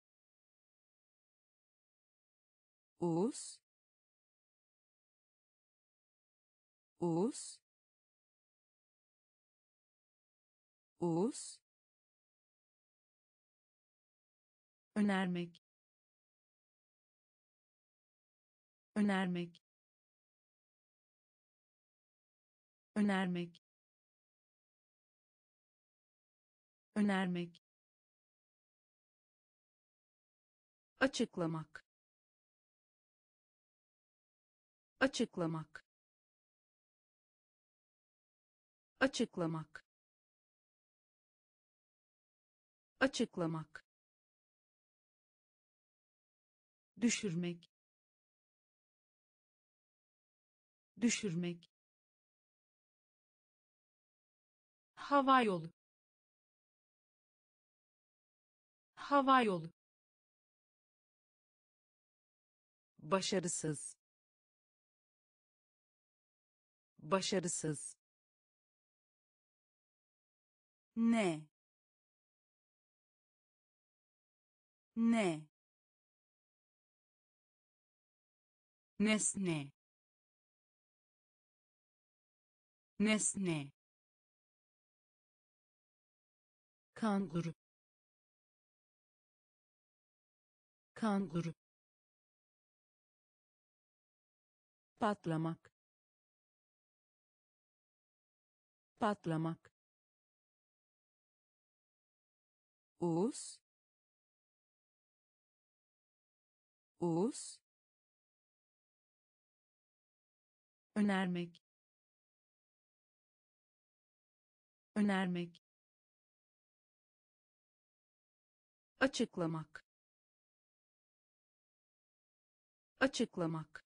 us, us, us, önermek, önermek, önermek, önermek, açıklamak, açıklamak, açıklamak, açıklamak, düşürmek, düşürmek, hava yolu, hava yolu, başarısız, başarısız, ne, ne, nesne, nesne, kanguru, kanguru, patlamak, patlamak, us, us, önermek, önermek, açıklamak, açıklamak,